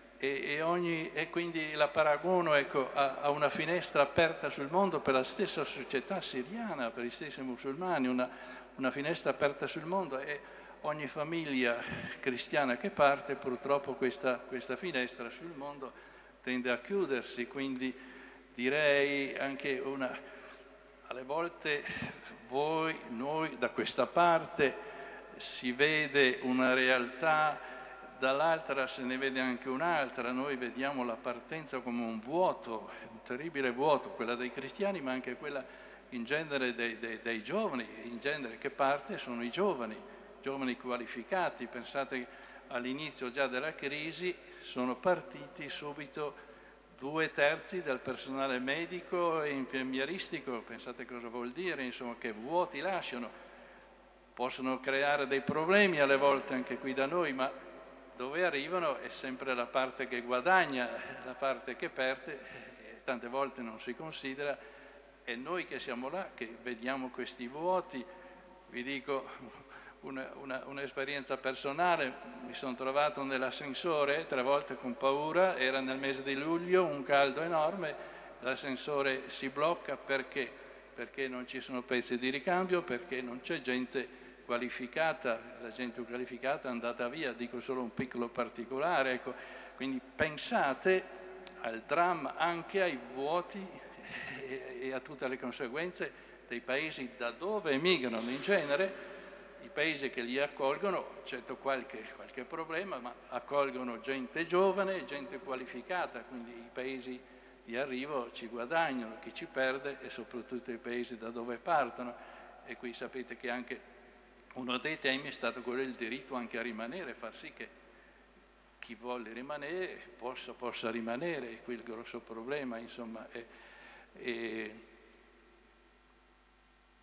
E quindi la paragono, ecco, a una finestra aperta sul mondo per la stessa società siriana, per gli stessi musulmani, una finestra aperta sul mondo, e ogni famiglia cristiana che parte, purtroppo questa finestra sul mondo tende a chiudersi. Quindi direi anche alle volte noi da questa parte si vede una realtà, dall'altra se ne vede anche un'altra. Noi vediamo la partenza come un vuoto, un terribile vuoto, quella dei cristiani, ma anche quella in genere dei giovani. In genere che parte sono i giovani qualificati. Pensate che all'inizio già della crisi sono partiti subito 2/3 del personale medico e infermieristico. Pensate cosa vuol dire, insomma, che vuoti lasciano. Possono creare dei problemi alle volte anche qui da noi, ma dove arrivano è sempre la parte che guadagna, la parte che perde tante volte non si considera. E noi che siamo là, che vediamo questi vuoti, vi dico un'esperienza personale. Mi sono trovato nell'ascensore 3 volte con paura, era nel mese di luglio, un caldo enorme, l'ascensore si blocca perché non ci sono pezzi di ricambio, perché non c'è gente qualificata, la gente qualificata è andata via. Dico solo un piccolo particolare, ecco. Quindi pensate al dramma, anche ai vuoti e a tutte le conseguenze dei paesi da dove emigrano. In genere i paesi che li accolgono, certo qualche problema, ma accolgono gente giovane, gente qualificata, quindi i paesi di arrivo ci guadagnano, chi ci perde è soprattutto i paesi da dove partono. E qui sapete che anche uno dei temi è stato quello del diritto anche a rimanere, far sì che chi vuole rimanere possa rimanere. E qui il grosso problema, insomma,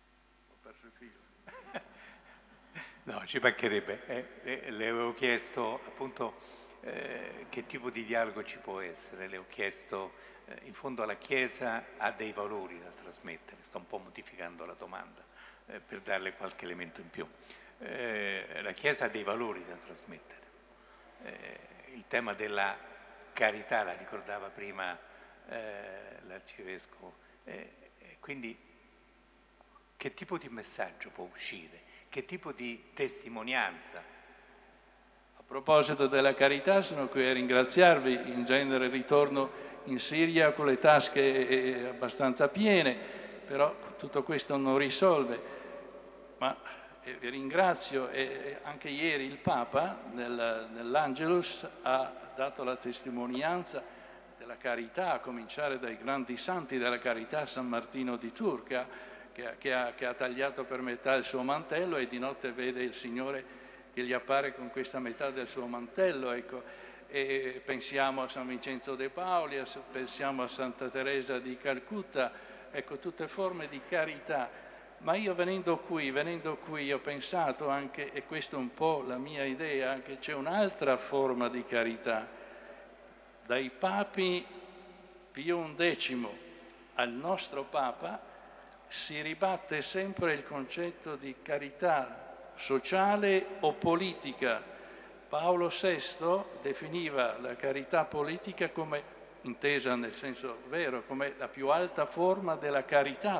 sui fili. No, ci mancherebbe. Le avevo chiesto appunto che tipo di dialogo ci può essere. Le ho chiesto, in fondo la Chiesa ha dei valori da trasmettere. Sto un po' modificando la domanda per darle qualche elemento in più. La Chiesa ha dei valori da trasmettere. Il tema della carità, la ricordava prima l'Arcivescovo. Quindi che tipo di messaggio può uscire? Che tipo di testimonianza? A proposito della carità, sono qui a ringraziarvi. In genere ritorno in Siria con le tasche abbastanza piene, però tutto questo non risolve. Ma vi ringrazio. Anche ieri il Papa nell'Angelus ha dato la testimonianza della carità, a cominciare dai grandi santi della carità, San Martino di Tours, che ha tagliato per metà il suo mantello e di notte vede il Signore che gli appare con questa metà del suo mantello, ecco. E pensiamo a San Vincenzo de Paoli, pensiamo a Santa Teresa di Calcutta, ecco, tutte forme di carità. Ma io venendo qui ho pensato anche, e questa è un po' la mia idea, che c'è un'altra forma di carità. Dai papi Pio XI al nostro Papa si ribatte sempre il concetto di carità sociale o politica. Paolo VI definiva la carità politica come, intesa nel senso vero, come la più alta forma della carità,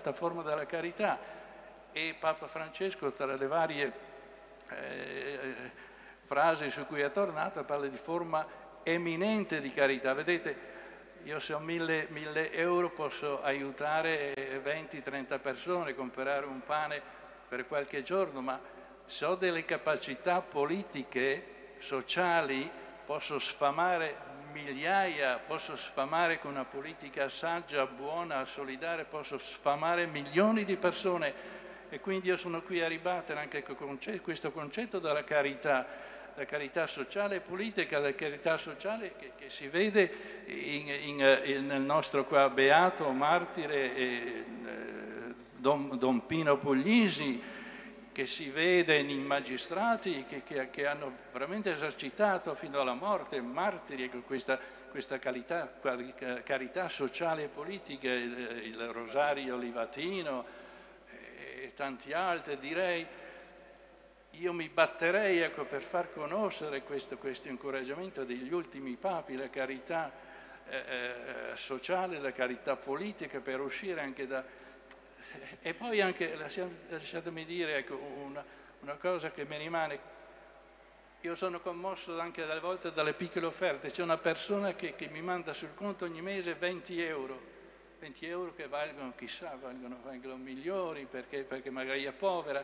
e Papa Francesco, tra le varie frasi su cui è tornato, parla di forma eminente di carità. Vedete, io se ho 1000 euro posso aiutare 20-30 persone, comprare un pane per qualche giorno, ma se ho delle capacità politiche, sociali, posso sfamare migliaia, posso sfamare con una politica saggia, buona, solidale, posso sfamare milioni di persone. E quindi io sono qui a ribattere anche questo concetto della carità. La carità sociale e politica, la carità sociale che si vede nel nostro qua beato, martire Don Pino Puglisi, che si vede in magistrati che hanno veramente esercitato fino alla morte, martiri, con questa carità sociale e politica, il Rosario Livatino e tanti altri, direi. Io mi batterei, ecco, per far conoscere questo incoraggiamento degli ultimi papi, la carità sociale, la carità politica, per uscire anche da... E poi anche, lasciatemi dire, ecco, una cosa che mi rimane. Io sono commosso anche delle volte dalle piccole offerte. C'è una persona che mi manda sul conto ogni mese 20 euro. 20 euro che valgono, chissà, valgono migliori perché magari è povera.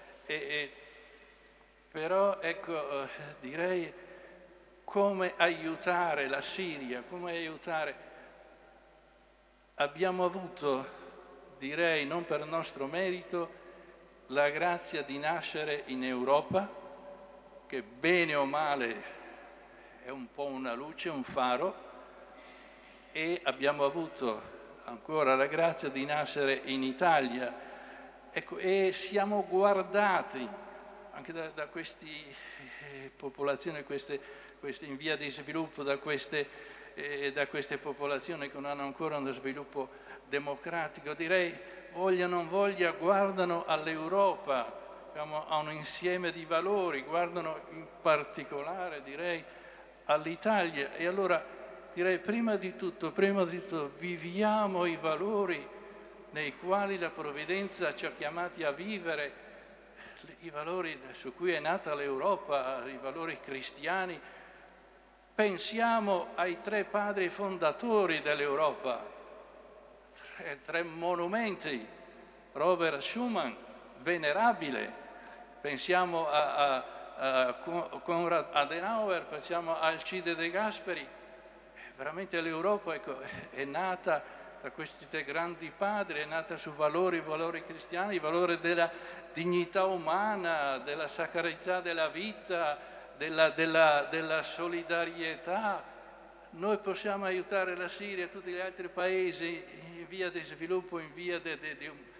Però ecco, direi come aiutare la Siria, come aiutare. Abbiamo avuto, direi non per nostro merito, la grazia di nascere in Europa, che bene o male è un po' una luce, un faro, e abbiamo avuto ancora la grazia di nascere in Italia. Ecco, e siamo guardati anche da queste popolazioni, queste in via di sviluppo, da queste popolazioni che non hanno ancora uno sviluppo democratico, direi, voglia o non voglia, guardano all'Europa, a un insieme di valori, guardano in particolare, direi, all'Italia. E allora direi, prima di tutto, viviamo i valori nei quali la provvidenza ci ha chiamati a vivere, i valori su cui è nata l'Europa, i valori cristiani. Pensiamo ai 3 padri fondatori dell'Europa, 3 monumenti. Robert Schuman, venerabile. Pensiamo a Konrad Adenauer, pensiamo a Alcide De Gasperi. Veramente l'Europa, ecco, è nata da questi 3 grandi padri, è nata su valori cristiani, il valore della dignità umana, della sacralità della vita, della solidarietà. Noi possiamo aiutare la Siria e tutti gli altri paesi in via di sviluppo, in via di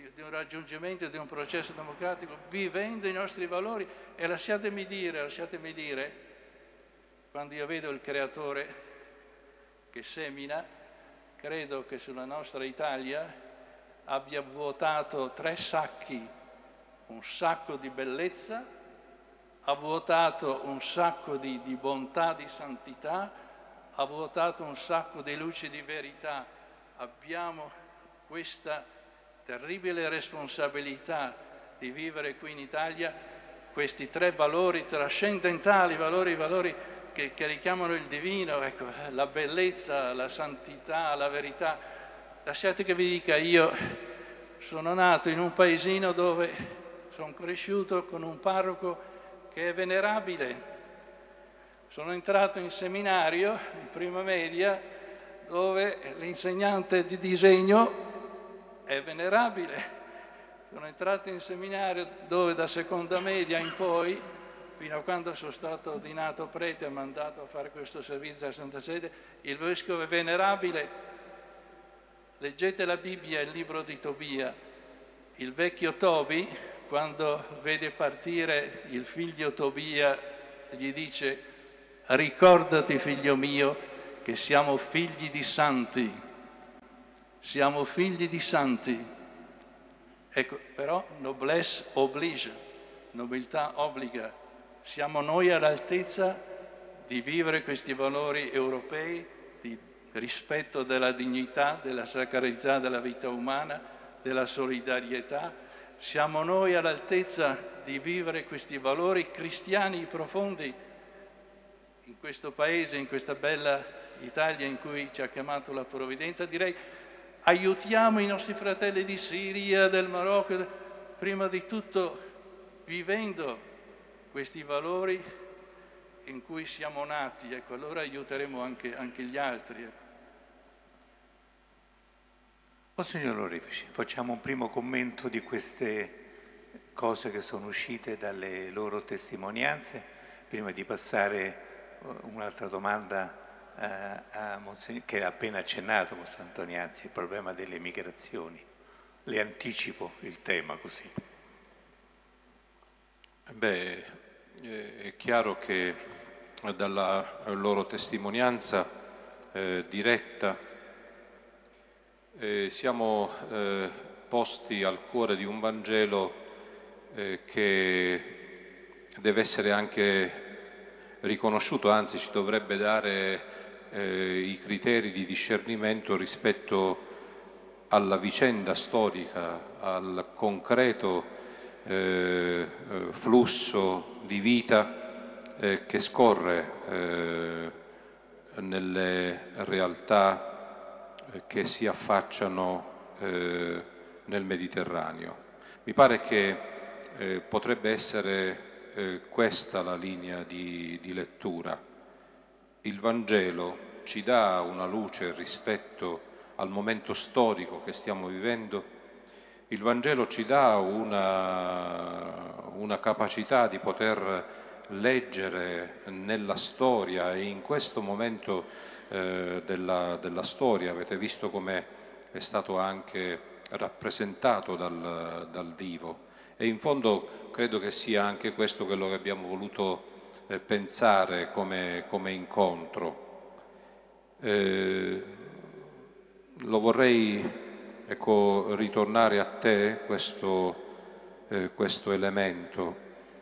di un raggiungimento di un processo democratico vivendo i nostri valori. E lasciatemi dire, quando io vedo il Creatore che semina, credo che sulla nostra Italia abbia vuotato 3 sacchi, un sacco di bellezza, ha vuotato un sacco di bontà, di santità, ha vuotato un sacco di luce di verità. Abbiamo questa terribile responsabilità di vivere qui in Italia questi 3 valori trascendentali, valori che richiamano il divino, ecco, la bellezza, la santità, la verità. Lasciate che vi dica, io sono nato in un paesino dove sono cresciuto con un parroco che è venerabile. Sono entrato in seminario, in prima media, dove l'insegnante di disegno è venerabile. Sono entrato in seminario dove da seconda media in poi, fino a quando sono stato ordinato prete e mandato a fare questo servizio alla Santa Sede, il vescovo è venerabile. Leggete la Bibbia, il libro di Tobia. Il vecchio Tobi, quando vede partire il figlio Tobia, gli dice: ricordati, figlio mio, che siamo figli di santi. Siamo figli di santi. Ecco, però noblesse oblige, nobiltà obbliga. Siamo noi all'altezza di vivere questi valori europei di rispetto della dignità, della sacralità della vita umana, della solidarietà. Siamo noi all'altezza di vivere questi valori cristiani profondi in questo paese, in questa bella Italia in cui ci ha chiamato la provvidenza. Direi, aiutiamo i nostri fratelli di Siria, del Marocco, prima di tutto vivendo questi valori in cui siamo nati, ecco, allora aiuteremo anche gli altri. Ecco. Monsignor Lorefici, facciamo un primo commento di queste cose che sono uscite dalle loro testimonianze, prima di passare un'altra domanda a Monsignor, che ha appena accennato Monsignor Antoniazzi, il problema delle migrazioni. Le anticipo il tema così. Beh, è chiaro che dalla loro testimonianza diretta siamo posti al cuore di un Vangelo che deve essere anche riconosciuto, anzi ci dovrebbe dare i criteri di discernimento rispetto alla vicenda storica, al concreto flusso di vita che scorre nelle realtà che si affacciano nel Mediterraneo. Mi pare che potrebbe essere questa la linea di lettura. Il Vangelo ci dà una luce rispetto al momento storico che stiamo vivendo. Il Vangelo ci dà una capacità di poter leggere nella storia, e in questo momento della storia avete visto come è stato anche rappresentato dal vivo. E in fondo credo che sia anche questo quello che abbiamo voluto pensare come incontro. Lo vorrei ritornare a te questo elemento.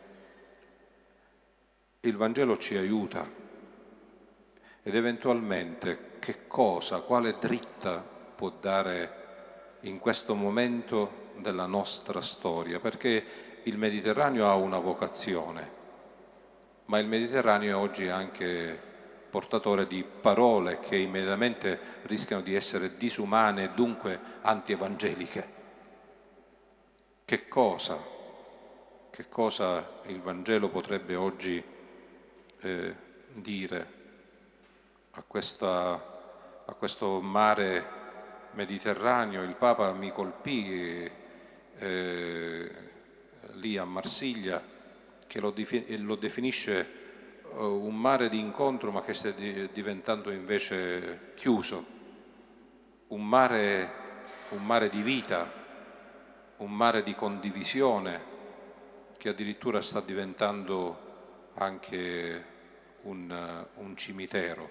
Il Vangelo ci aiuta ed eventualmente quale dritta può dare in questo momento della nostra storia, perché il Mediterraneo ha una vocazione, ma il Mediterraneo oggi è anche portatore di parole che immediatamente rischiano di essere disumane e dunque antievangeliche. Che cosa il Vangelo potrebbe oggi dire a questo mare Mediterraneo? Il Papa mi colpì lì a Marsiglia, che lo definisce un mare di incontro, ma che sta diventando invece chiuso, un mare di vita, un mare di condivisione che addirittura sta diventando anche un cimitero.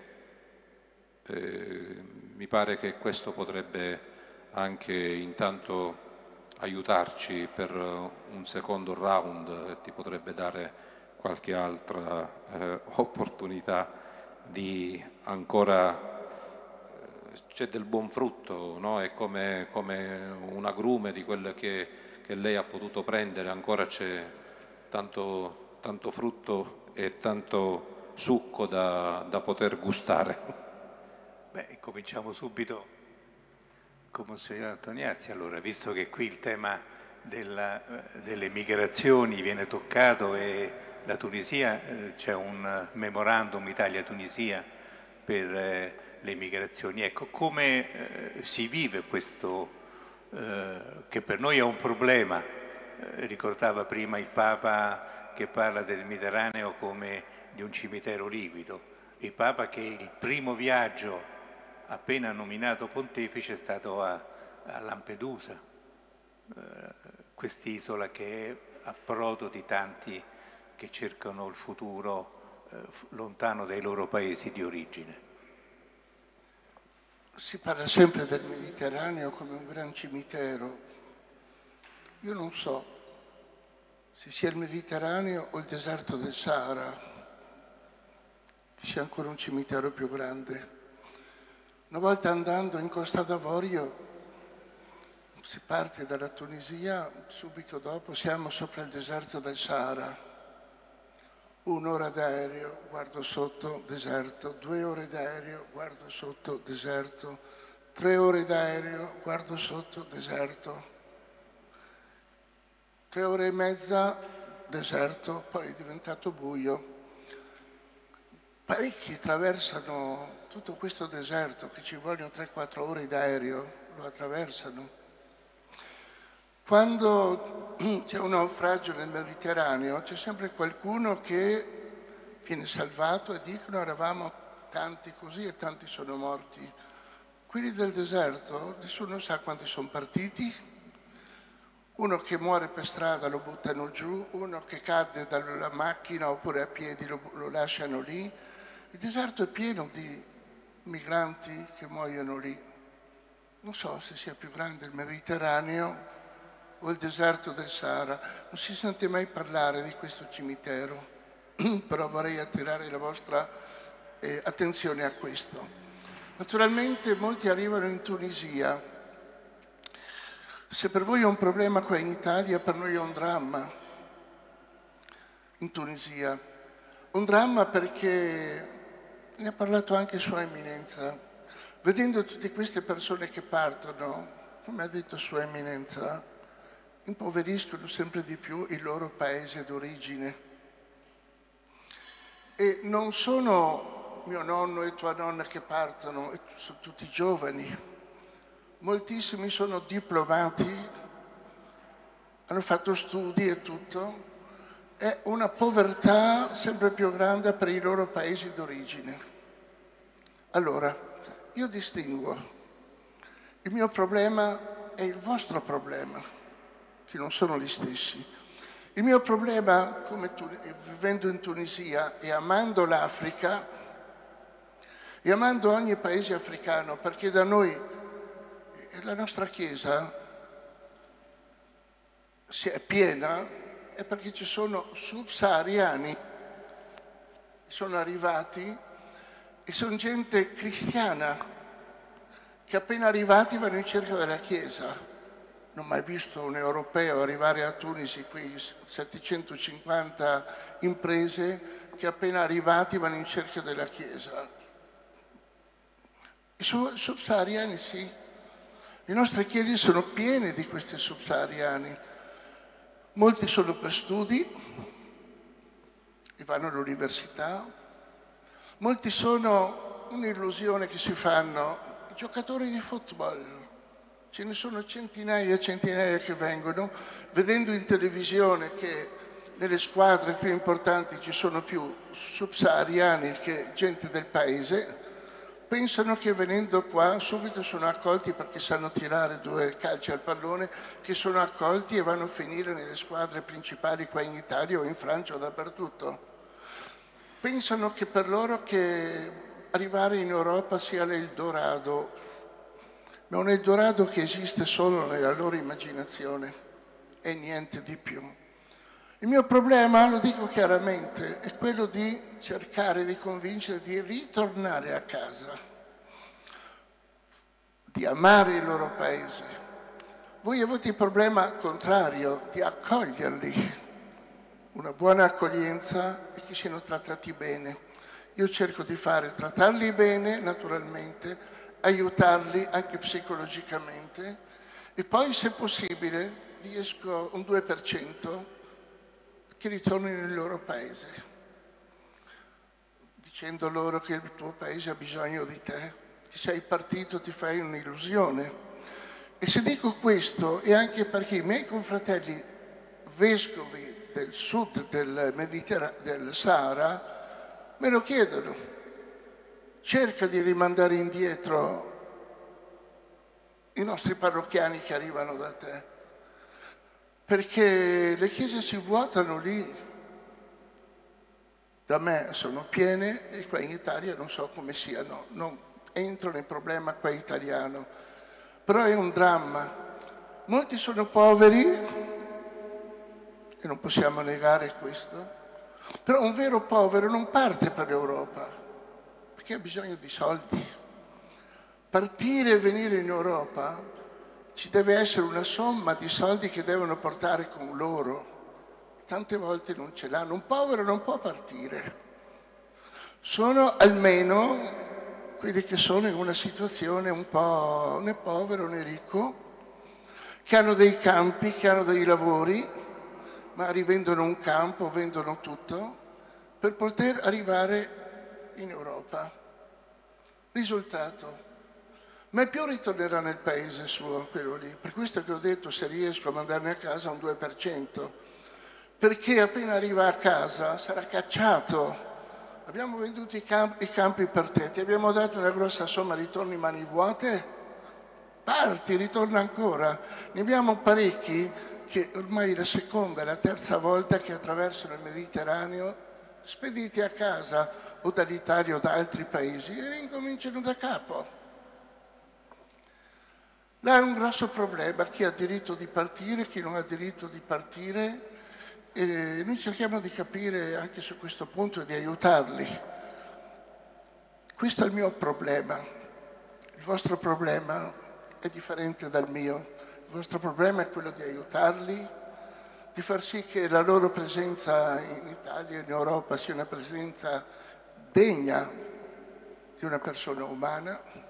Mi pare che questo potrebbe anche intanto aiutarci per un secondo round e ti potrebbe dare qualche altra opportunità di ancora c'è del buon frutto, no? È come un agrume di quello che lei ha potuto prendere, ancora c'è tanto frutto e tanto succo da poter gustare. Beh, cominciamo subito con Monsignor Antoniazzi, allora, visto che qui il tema delle migrazioni viene toccato e la Tunisia, c'è un memorandum Italia-Tunisia per le migrazioni. Ecco, come si vive questo, che per noi è un problema? Ricordava prima il Papa che parla del Mediterraneo come di un cimitero liquido. Il Papa che il primo viaggio appena nominato pontefice è stato a Lampedusa, quest'isola che è approdo di tanti che cercano il futuro lontano dai loro paesi di origine. Si parla sempre del Mediterraneo come un gran cimitero. Io non so se sia il Mediterraneo o il deserto del Sahara che sia ancora un cimitero più grande. Una volta andando in Costa d'Avorio, si parte dalla Tunisia, subito dopo siamo sopra il deserto del Sahara. 1 ora d'aereo, guardo sotto, deserto. 2 ore d'aereo, guardo sotto, deserto. 3 ore d'aereo, guardo sotto, deserto. 3 ore e mezza, deserto, poi è diventato buio. Parecchi attraversano tutto questo deserto, che ci vogliono 3-4 ore d'aereo, lo attraversano. Quando c'è un naufragio nel Mediterraneo, c'è sempre qualcuno che viene salvato e dicono eravamo tanti così e tanti sono morti. Quelli del deserto, nessuno sa quanti sono partiti. Uno che muore per strada lo buttano giù, uno che cade dalla macchina oppure a piedi lo lasciano lì. Il deserto è pieno di migranti che muoiono lì. Non so se sia più grande il Mediterraneo o il deserto del Sahara. Non si sente mai parlare di questo cimitero, però vorrei attirare la vostra attenzione a questo. Naturalmente molti arrivano in Tunisia. Se per voi è un problema qua in Italia, per noi è un dramma in Tunisia. Un dramma perché ne ha parlato anche Sua Eminenza. Vedendo tutte queste persone che partono, come ha detto Sua Eminenza, impoveriscono sempre di più il loro paese d'origine. E non sono mio nonno e tua nonna che partono, sono tutti giovani. Moltissimi sono diplomati, hanno fatto studi e tutto. È una povertà sempre più grande per i loro paesi d'origine. Allora, io distinguo. Il mio problema è il vostro problema, che non sono gli stessi. Il mio problema, vivendo in Tunisia e amando l'Africa, e amando ogni paese africano, perché da noi la nostra Chiesa si è piena, è perché ci sono subsahariani, sono arrivati e sono gente cristiana che appena arrivati vanno in cerca della Chiesa. Non ho mai visto un europeo arrivare a Tunisi, quei 750 imprese che appena arrivati vanno in cerca della Chiesa. I subsahariani sì. Le nostre chiese sono piene di questi subsahariani. Molti sono per studi e vanno all'università. Molti sono un'illusione che si fanno i giocatori di football. Ce ne sono centinaia e centinaia che vengono, vedendo in televisione che nelle squadre più importanti ci sono più subsahariani che gente del paese, pensano che venendo qua subito sono accolti perché sanno tirare 2 calci al pallone, che sono accolti e vanno a finire nelle squadre principali qua in Italia o in Francia o dappertutto. Pensano che per loro che arrivare in Europa sia l'Eldorado, ma un Eldorado che esiste solo nella loro immaginazione e niente di più. Il mio problema, lo dico chiaramente, è quello di cercare di convincere di ritornare a casa, di amare il loro paese. Voi avete il problema contrario, di accoglierli, una buona accoglienza e che siano trattati bene. Io cerco di trattarli bene, naturalmente, aiutarli anche psicologicamente e poi, se possibile, riesco un 2% che ritornino nel loro paese, dicendo loro che il tuo paese ha bisogno di te, che sei partito, ti fai un'illusione. E se dico questo è anche perché i miei confratelli vescovi del sud del Sahara me lo chiedono. Cerca di rimandare indietro i nostri parrocchiani che arrivano da te, perché le chiese si vuotano lì. Da me sono piene e qua in Italia non so come siano, non entro nel problema qua italiano, però è un dramma. Molti sono poveri e non possiamo negare questo, però un vero povero non parte per l'Europa perché ha bisogno di soldi. Partire e venire in Europa ci deve essere una somma di soldi che devono portare con loro. Tante volte non ce l'hanno. Un povero non può partire. Sono almeno quelli che sono in una situazione un po' né povero né ricco, che hanno dei campi, che hanno dei lavori, ma rivendono un campo, vendono tutto, per poter arrivare in Europa. Risultato. Mai più ritornerà nel paese suo, quello lì. Per questo che ho detto, se riesco a mandarne a casa un 2%, perché appena arriva a casa sarà cacciato. Abbiamo venduto i campi per te, ti abbiamo dato una grossa somma, ritorni mani vuote? Parti, ritorna ancora. Ne abbiamo parecchi che ormai la seconda e la terza volta che attraversano il Mediterraneo, spediti a casa o dall'Italia o da altri paesi e ricominciano da capo. Là è un grosso problema, chi ha diritto di partire, chi non ha diritto di partire, e noi cerchiamo di capire anche su questo punto e di aiutarli. Questo è il mio problema, il vostro problema è differente dal mio, il vostro problema è quello di aiutarli, di far sì che la loro presenza in Italia e in Europa sia una presenza degna di una persona umana.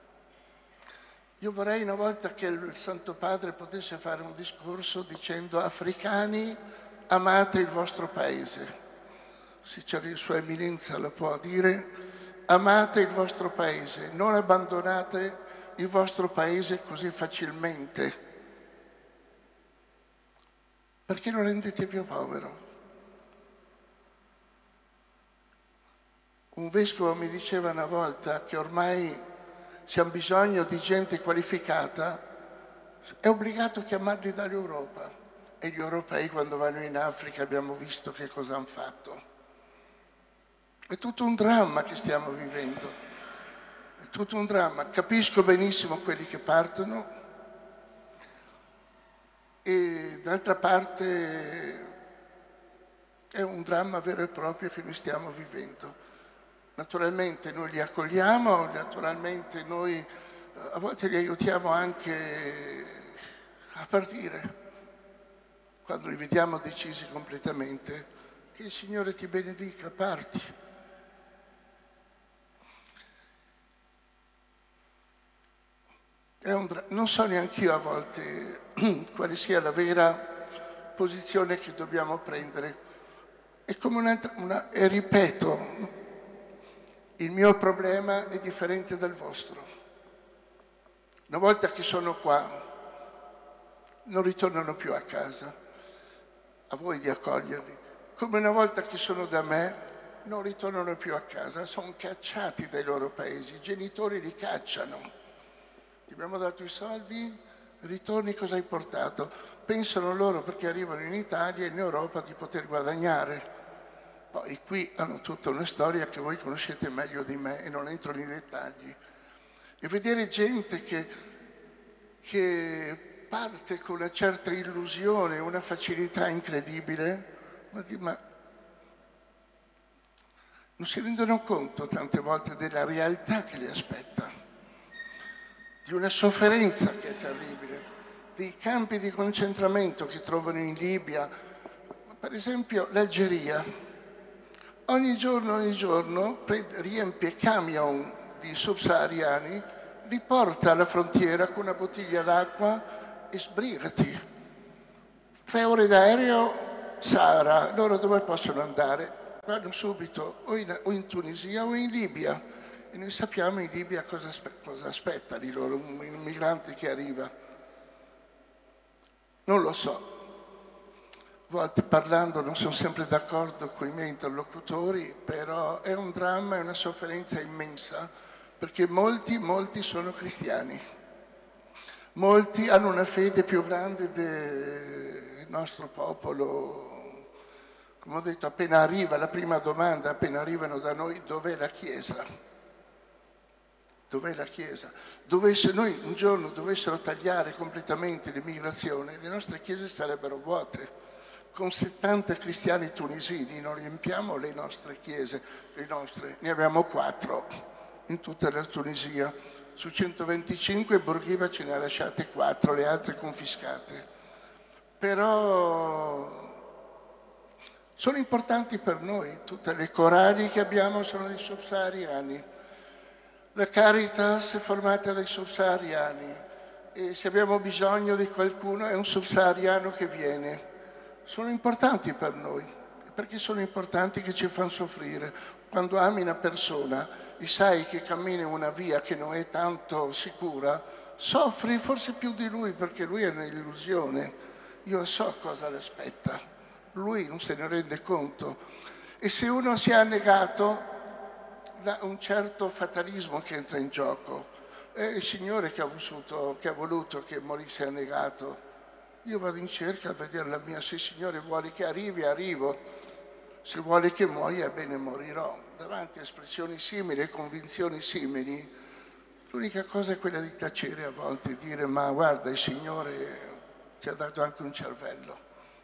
Io vorrei una volta che il Santo Padre potesse fare un discorso dicendo: africani, amate il vostro paese. Se c'è Sua Eminenza lo può dire: amate il vostro paese, non abbandonate il vostro paese così facilmente, perché lo rendete più povero. Un vescovo mi diceva una volta che ormai se hanno bisogno di gente qualificata, è obbligato a chiamarli dall'Europa. E gli europei quando vanno in Africa abbiamo visto che cosa hanno fatto. È tutto un dramma che stiamo vivendo. È tutto un dramma. Capisco benissimo quelli che partono e d'altra parte è un dramma vero e proprio che noi stiamo vivendo. Naturalmente noi li accogliamo, naturalmente noi a volte li aiutiamo anche a partire, quando li vediamo decisi completamente. Che il Signore ti benedica, parti. Non so neanche io a volte quale sia la vera posizione che dobbiamo prendere. È come e ripeto, il mio problema è differente dal vostro. Una volta che sono qua, non ritornano più a casa. A voi di accoglierli. Come una volta che sono da me, non ritornano più a casa, sono cacciati dai loro paesi, i genitori li cacciano. Ti abbiamo dato i soldi, ritorni, cosa hai portato? Pensano loro, perché arrivano in Italia e in Europa, di poter guadagnare. Poi qui hanno tutta una storia che voi conoscete meglio di me e non entro nei dettagli. E vedere gente che parte con una certa illusione, una facilità incredibile, ma non si rendono conto tante volte della realtà che li aspetta, di una sofferenza che è terribile, dei campi di concentramento che trovano in Libia, per esempio l'Algeria. Ogni giorno riempie camion di subsahariani, li porta alla frontiera con una bottiglia d'acqua e sbrigati. 3 ore d'aereo, Sahara, loro dove possono andare? Vanno subito o in Tunisia o in Libia. E noi sappiamo in Libia cosa aspetta di loro un immigrante che arriva. Non lo so. A volte parlando non sono sempre d'accordo con i miei interlocutori, però è un dramma, è una sofferenza immensa, perché molti sono cristiani. Molti hanno una fede più grande del nostro popolo. Come ho detto, appena arriva, la prima domanda, appena arrivano da noi, dov'è la Chiesa? Dov'è la Chiesa? Se noi un giorno dovessero tagliare completamente l'immigrazione, le nostre chiese sarebbero vuote. Con 70 cristiani tunisini non riempiamo le nostre chiese, ne abbiamo 4 in tutta la Tunisia. Su 125 Bourguiba ce ne ha lasciate 4, le altre confiscate. Però sono importanti per noi, tutte le corali che abbiamo sono dei subsahariani. La Caritas è formata dai subsahariani e se abbiamo bisogno di qualcuno è un subsahariano che viene. Sono importanti per noi, perché sono importanti che ci fanno soffrire. Quando ami una persona e sai che cammina in una via che non è tanto sicura, soffri forse più di lui perché lui è un'illusione. Io so cosa le aspetta, lui non se ne rende conto. E se uno si è annegato, un certo fatalismo che entra in gioco. È il Signore che ha voluto che morisse annegato. Io vado in cerca a vedere la mia, se il Signore vuole che arrivi, arrivo, se vuole che muoia, bene, morirò. Davanti a espressioni simili, convinzioni simili, l'unica cosa è quella di tacere a volte, e dire ma guarda, il Signore ci ha dato anche un cervello.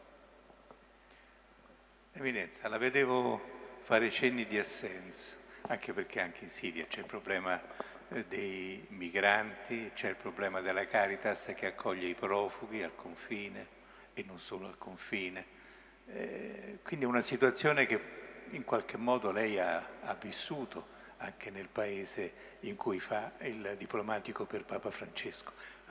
Eminenza, la vedevo fare cenni di assenso, anche perché anche in Siria c'è il problema dei migranti, c'è il problema della Caritas che accoglie i profughi al confine e non solo al confine. Quindi è una situazione che in qualche modo lei ha vissuto anche nel paese in cui fa il diplomatico per Papa Francesco.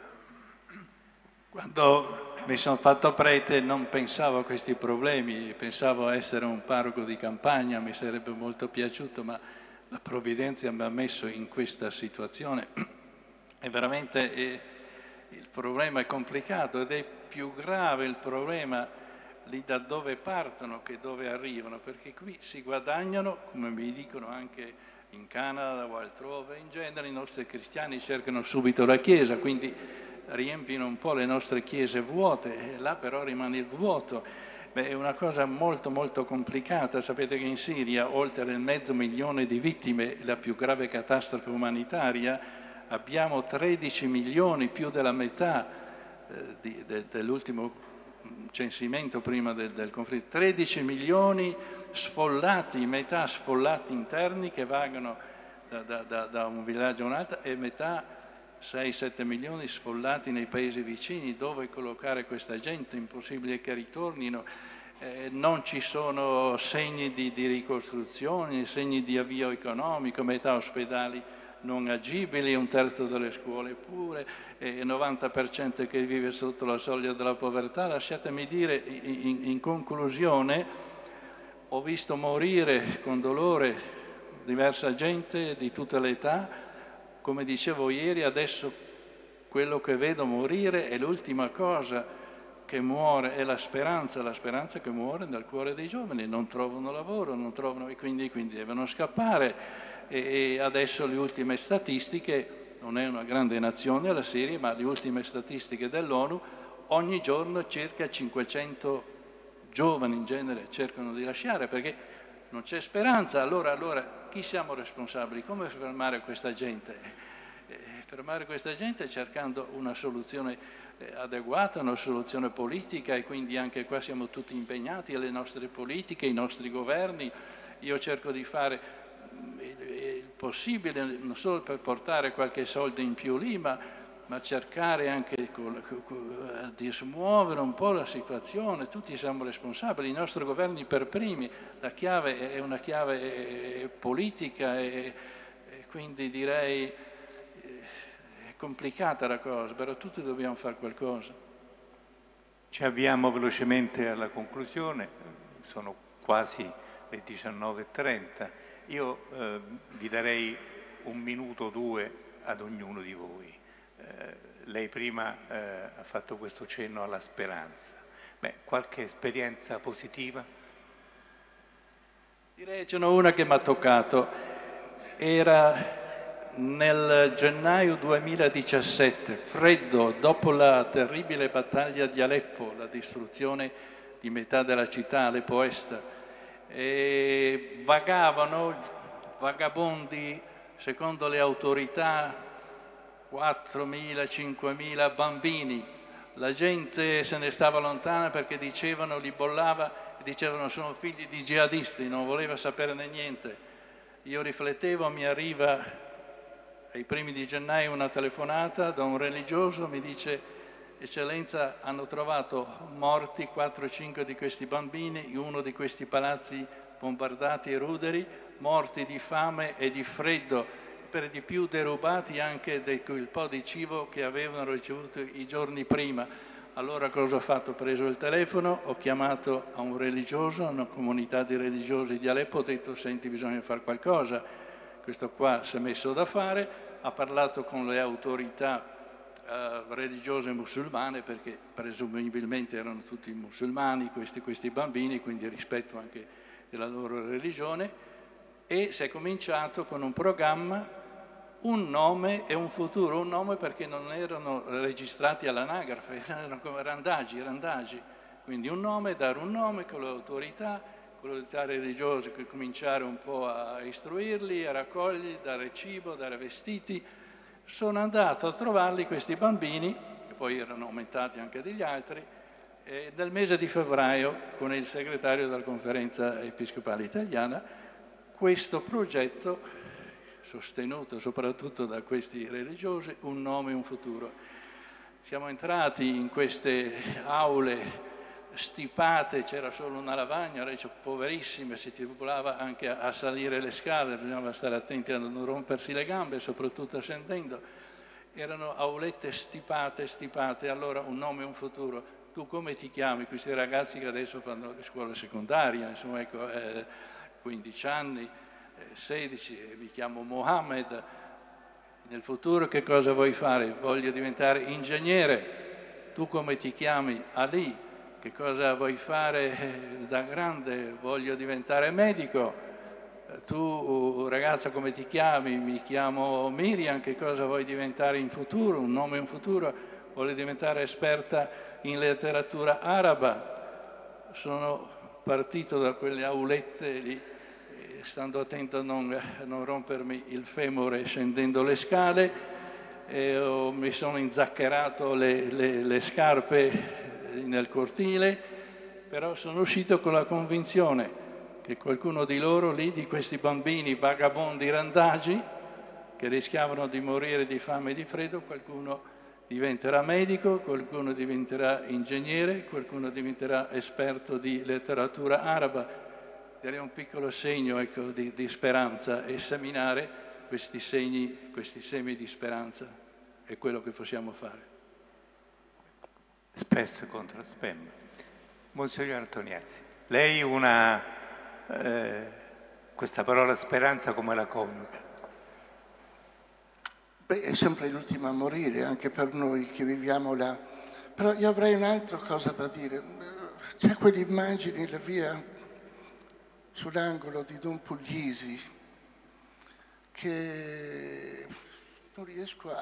Quando mi sono fatto prete non pensavo a questi problemi, pensavo a essere un parroco di campagna, mi sarebbe molto piaciuto, ma la provvidenza mi ha messo in questa situazione e veramente il problema è complicato ed è più grave il problema lì da dove partono che dove arrivano, perché qui si guadagnano, come mi dicono anche in Canada o altrove, in genere i nostri cristiani cercano subito la Chiesa, quindi riempiono un po' le nostre chiese vuote e là però rimane il vuoto. Beh, è una cosa molto molto complicata. Sapete che in Siria, oltre al 500.000 di vittime, la più grave catastrofe umanitaria, abbiamo 13 milioni, più della metà dell'ultimo censimento prima del conflitto. 13 milioni sfollati, metà sfollati interni che vagano da un villaggio a un altro e metà 6-7 milioni sfollati nei paesi vicini. Dove collocare questa gente? Impossibile che ritornino. Non ci sono segni di ricostruzione, segni di avvio economico, metà ospedali non agibili, 1/3 delle scuole pure, 90% che vive sotto la soglia della povertà. Lasciatemi dire in conclusione, ho visto morire con dolore diversa gente di tutte le età. Come dicevo ieri, adesso quello che vedo morire è l'ultima cosa che muore è la speranza che muore nel cuore dei giovani, non trovano lavoro, non trovano, e quindi devono scappare. E adesso le ultime statistiche, non è una grande nazione la Siria, ma le ultime statistiche dell'ONU, ogni giorno circa 500 giovani in genere cercano di lasciare perché non c'è speranza. Allora chi siamo responsabili? Come fermare questa gente? Fermare questa gente cercando una soluzione adeguata, una soluzione politica, e quindi anche qua siamo tutti impegnati, alle nostre politiche, ai nostri governi. Io cerco di fare il possibile non solo per portare qualche soldo in più lì, ma cercare anche di smuovere un po' la situazione. Tutti siamo responsabili, i nostri governi per primi. La chiave è una chiave politica e quindi direi è complicata la cosa, però tutti dobbiamo fare qualcosa. Ci avviamo velocemente alla conclusione, sono quasi le 19:30. Io vi darei 1 minuto o 2 ad ognuno di voi. Lei prima ha fatto questo cenno alla speranza. Qualche esperienza positiva? Direi ce n'è una che mi ha toccato. Era nel gennaio 2017, freddo, dopo la terribile battaglia di Aleppo, la distruzione di metà della città, Aleppo Est, e vagavano vagabondi, secondo le autorità, 4.000, 5.000 bambini. La gente se ne stava lontana perché dicevano, li bollava e dicevano sono figli di jihadisti, non voleva saperne niente. Io riflettevo, mi arriva ai primi di gennaio una telefonata da un religioso, mi dice Eccellenza, hanno trovato morti 4 o 5 di questi bambini in uno di questi palazzi bombardati e ruderi, morti di fame e di freddo, per di più derubati anche quel po' di cibo che avevano ricevuto i giorni prima. Allora cosa ho fatto? Ho preso il telefono, ho chiamato a un religioso, a una comunità di religiosi di Aleppo, ho detto senti bisogna fare qualcosa. Questo qua si è messo da fare, ha parlato con le autorità religiose musulmane, perché presumibilmente erano tutti musulmani questi bambini, quindi rispetto anche della loro religione, e si è cominciato con un programma, un nome e un futuro. Un nome perché non erano registrati all'anagrafe, erano come randagi, quindi un nome, dare un nome con le autorità religiose, che cominciare un po' a istruirli, a raccoglierli, dare cibo, dare vestiti. Sono andato a trovarli questi bambini, che poi erano aumentati anche degli altri, nel mese di febbraio con il segretario della Conferenza Episcopale Italiana. Questo progetto, sostenuto soprattutto da questi religiosi, un nome e un futuro. Siamo entrati in queste aule stipate, c'era solo una lavagna, poverissime, si tribulava anche a salire le scale, bisognava stare attenti a non rompersi le gambe, soprattutto scendendo. Erano aulette stipate, allora un nome e un futuro. Tu come ti chiami? Questi ragazzi che adesso fanno la scuola secondaria, insomma, ecco, 15 anni, 16, mi chiamo Mohammed. Nel futuro che cosa vuoi fare? Voglio diventare ingegnere. Tu come ti chiami? Ali. Che cosa vuoi fare da grande? Voglio diventare medico. Tu, ragazza, come ti chiami? Mi chiamo Miriam. Che cosa vuoi diventare in futuro? Un nome e un futuro. Voglio diventare esperta in letteratura araba. Sono partito da quelle aulette lì, stando attento a non rompermi il femore scendendo le scale. Mi sono inzaccherato le scarpe nel cortile, però sono uscito con la convinzione che qualcuno di loro lì, di questi bambini vagabondi randagi che rischiavano di morire di fame e di freddo, qualcuno diventerà medico, qualcuno diventerà ingegnere, qualcuno diventerà esperto di letteratura araba. Darei un piccolo segno, ecco, di speranza, e seminare questi semi di speranza è quello che possiamo fare. Spesso contro spam. Monsignor Antoniazzi, lei questa parola speranza come la coniuga? Beh, è sempre l'ultima a morire, anche per noi che viviamo la Però io avrei un'altra cosa da dire. C'è quell'immagine, la via sull'angolo di Don Puglisi, che non riesco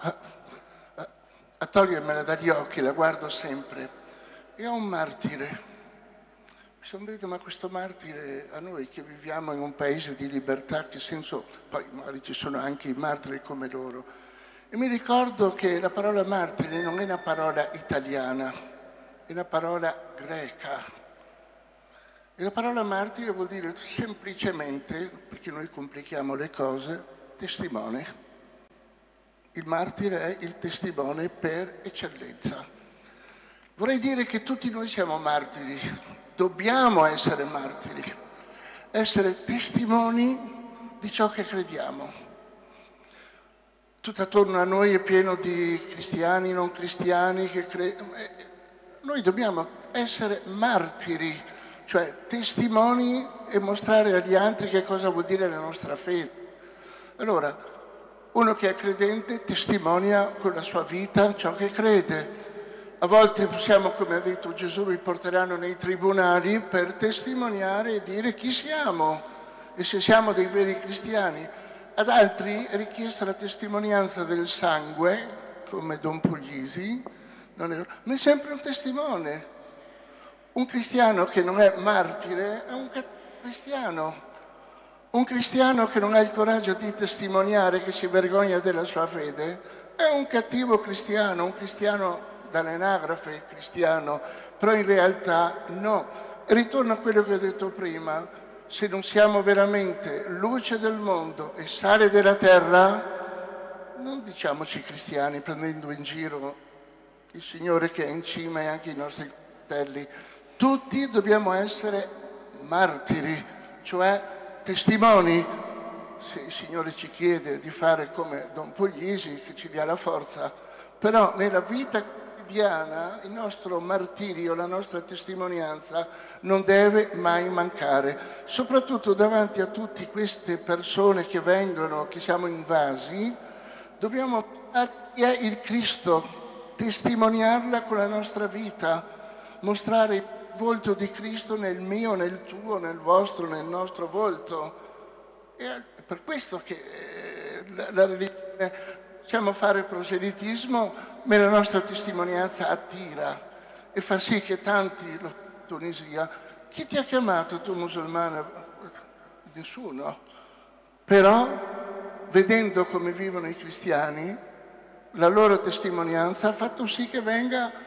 a togliermela dagli occhi, la guardo sempre. È un martire. Mi sono detto, ma questo martire, a noi che viviamo in un paese di libertà, che senso, poi magari ci sono anche i martiri come loro. E mi ricordo che la parola martire non è una parola italiana, è una parola greca. E la parola martire vuol dire semplicemente, perché noi complichiamo le cose, testimone. Il martire è il testimone per eccellenza. Vorrei dire che tutti noi siamo martiri, dobbiamo essere martiri, essere testimoni di ciò che crediamo. Tutto attorno a noi è pieno di cristiani, non cristiani, noi dobbiamo essere martiri, cioè testimoni e mostrare agli altri che cosa vuol dire la nostra fede. Allora, uno che è credente testimonia con la sua vita ciò che crede. A volte possiamo, come ha detto Gesù, vi porteranno nei tribunali per testimoniare e dire chi siamo e se siamo dei veri cristiani. Ad altri è richiesta la testimonianza del sangue, come Don Puglisi, ma è sempre un testimone. Un cristiano che non è martire è un cristiano. Un cristiano che non ha il coraggio di testimoniare, che si vergogna della sua fede, è un cattivo cristiano, un cristiano dall'anagrafe cristiano, però in realtà no. E ritorno a quello che ho detto prima, se non siamo veramente luce del mondo e sale della terra, non diciamoci cristiani prendendo in giro il Signore che è in cima e anche i nostri fratelli. Tutti dobbiamo essere martiri, cioè testimoni. Se il Signore ci chiede di fare come Don Puglisi, che ci dia la forza, però nella vita quotidiana il nostro martirio, la nostra testimonianza non deve mai mancare, soprattutto davanti a tutte queste persone che vengono, che siamo invasi, dobbiamo chi è il Cristo, testimoniarla con la nostra vita, mostrare il volto di Cristo nel mio, nel tuo, nel vostro, nel nostro volto. E è per questo che la religione, possiamo fare proselitismo, ma la nostra testimonianza attira e fa sì che tanti, lo Tunisia, chi ti ha chiamato tu musulmana? Nessuno. Però, vedendo come vivono i cristiani, la loro testimonianza ha fatto sì che venga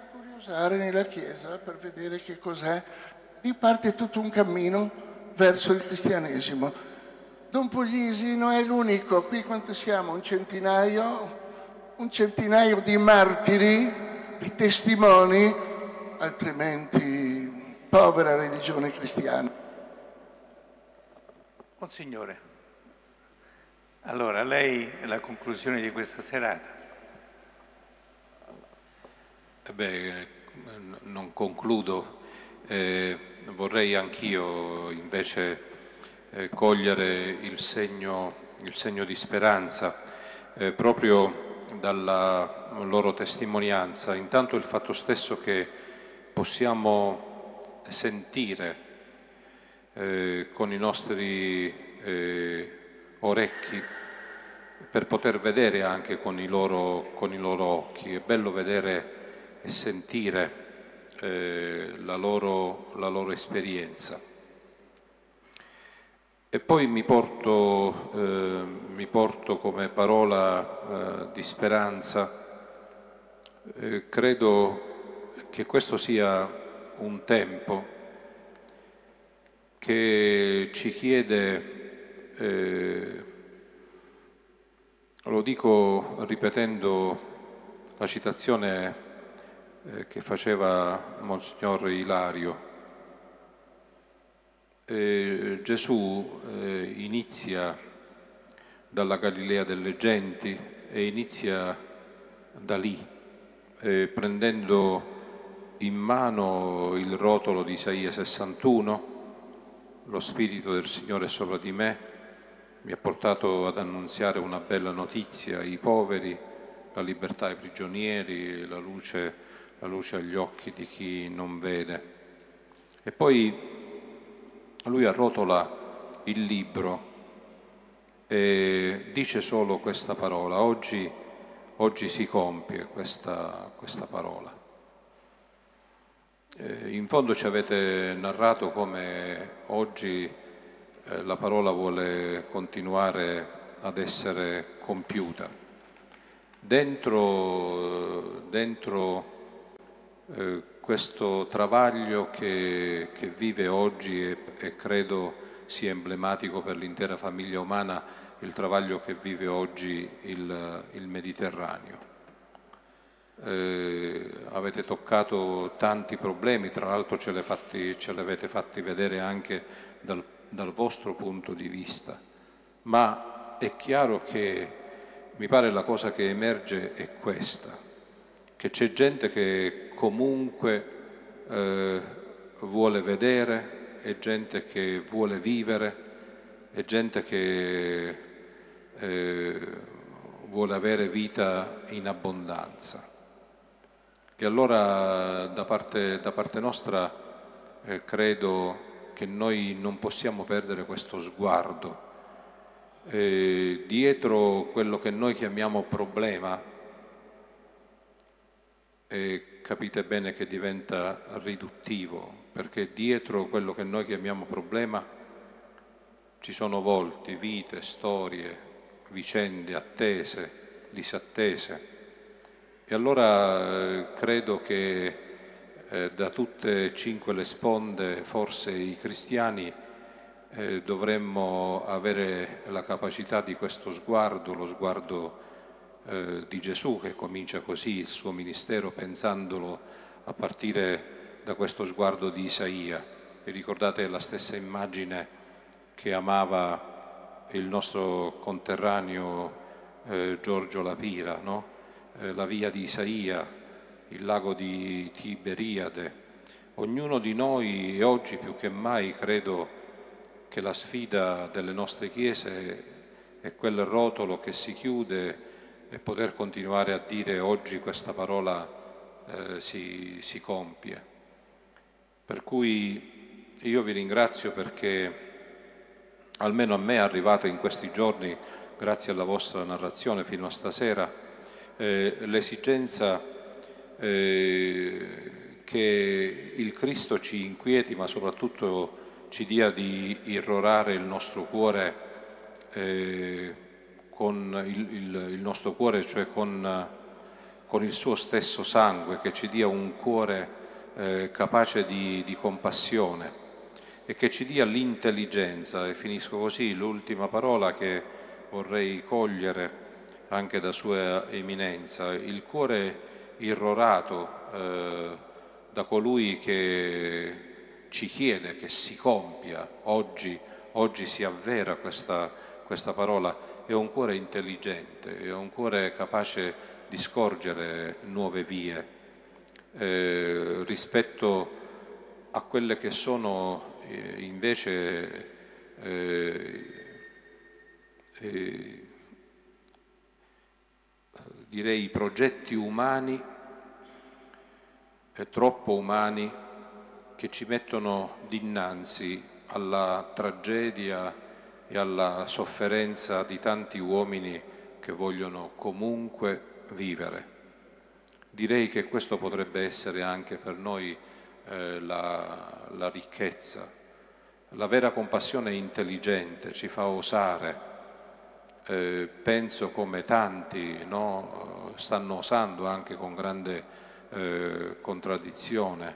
nella Chiesa per vedere che cos'è. Lì parte tutto un cammino verso il cristianesimo. Don Puglisi non è l'unico, qui quanto siamo? Un centinaio di martiri, di testimoni, altrimenti povera religione cristiana. Monsignore, allora lei è la conclusione di questa serata. Non concludo, vorrei anch'io invece cogliere il segno di speranza proprio dalla loro testimonianza. Intanto il fatto stesso che possiamo sentire con i nostri orecchi per poter vedere anche con i loro occhi. È bello vedere e sentire la loro esperienza. E poi mi porto come parola di speranza, credo che questo sia un tempo che ci chiede, lo dico ripetendo la citazione che faceva Monsignor Ilario. Gesù inizia dalla Galilea delle Genti e inizia da lì, prendendo in mano il rotolo di Isaia 61, lo Spirito del Signore è sopra di me, mi ha portato ad annunziare una bella notizia ai poveri, la libertà ai prigionieri, la luce la luce agli occhi di chi non vede. E poi lui arrotola il libro e dice solo questa parola: oggi si compie questa parola. In fondo ci avete narrato come oggi la parola vuole continuare ad essere compiuta. Dentro questo travaglio che vive oggi e credo sia emblematico per l'intera famiglia umana, il travaglio che vive oggi il Mediterraneo. Avete toccato tanti problemi, tra l'altro ce l'avete fatti vedere anche dal vostro punto di vista, ma è chiaro che mi pare la cosa che emerge è questa, che c'è gente che comunque vuole vedere, è gente che vuole vivere, è gente che vuole avere vita in abbondanza. E allora da parte nostra credo che noi non possiamo perdere questo sguardo. Dietro quello che noi chiamiamo problema, e capite bene che diventa riduttivo, perché dietro quello che noi chiamiamo problema ci sono volti, vite, storie, vicende attese, disattese. E allora credo che da tutte e 5 le sponde, forse i cristiani, dovremmo avere la capacità di questo sguardo, lo sguardo di Gesù, che comincia così il suo ministero pensandolo a partire da questo sguardo di Isaia. Vi ricordate la stessa immagine che amava il nostro conterraneo Giorgio La Pira, no? La via di Isaia, il lago di Tiberiade. Ognuno di noi, e oggi più che mai, credo che la sfida delle nostre chiese è quel rotolo che si chiude e poter continuare a dire oggi questa parola si compie. Per cui io vi ringrazio perché almeno a me è arrivato in questi giorni, grazie alla vostra narrazione fino a stasera, l'esigenza che il Cristo ci inquieti, ma soprattutto ci dia di irrorare il nostro cuore con il nostro cuore, cioè con il suo stesso sangue, che ci dia un cuore capace di compassione e che ci dia l'intelligenza. E finisco così, l'ultima parola che vorrei cogliere anche da Sua Eminenza, il cuore irrorato da colui che ci chiede che si compia, oggi si avvera questa parola, è un cuore intelligente, è un cuore capace di scorgere nuove vie rispetto a quelle che sono invece direi progetti umani, troppo umani, che ci mettono dinanzi alla tragedia e alla sofferenza di tanti uomini che vogliono comunque vivere. Direi che questo potrebbe essere anche per noi la ricchezza. La vera compassione è intelligente, ci fa osare. Penso come tanti stanno osando anche con grande contraddizione.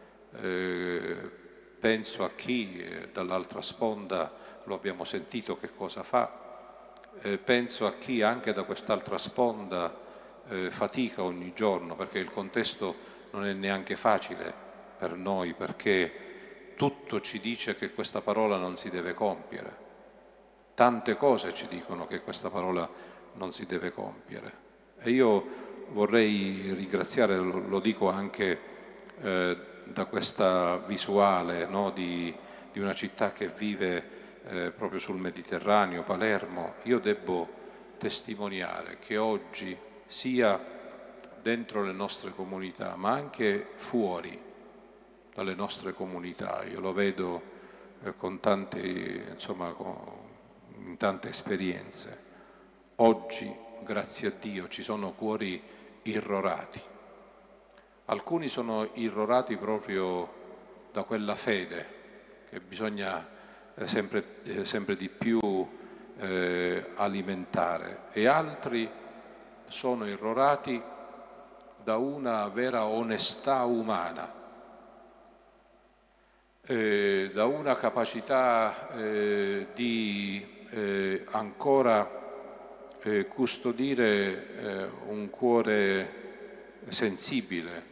Penso a chi dall'altra sponda, lo abbiamo sentito che cosa fa, penso a chi anche da quest'altra sponda fatica ogni giorno, perché il contesto non è neanche facile per noi, perché tutto ci dice che questa parola non si deve compiere. Tante cose ci dicono che questa parola non si deve compiere. E io vorrei ringraziare, lo dico anche da questa visuale, no, di una città che vive proprio sul Mediterraneo, Palermo. Io debbo testimoniare che oggi sia dentro le nostre comunità, ma anche fuori dalle nostre comunità. Io lo vedo con tanti, insomma, in tante esperienze. Oggi, grazie a Dio, ci sono cuori irrorati. Alcuni sono irrorati proprio da quella fede che bisogna sempre di più alimentare, e altri sono irrorati da una vera onestà umana, da una capacità di ancora custodire un cuore sensibile,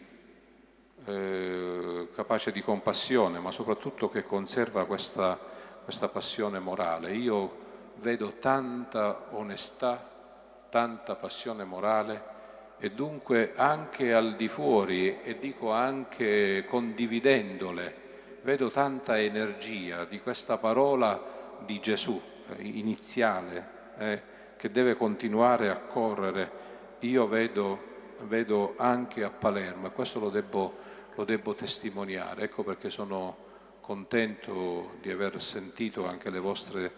capace di compassione, ma soprattutto che conserva questa passione morale. Io vedo tanta onestà, tanta passione morale, e dunque anche al di fuori, e dico anche condividendole, vedo tanta energia di questa parola di Gesù iniziale, che deve continuare a correre. Io vedo anche a Palermo, e questo lo devo testimoniare. Ecco perché sono contento di aver sentito anche le vostre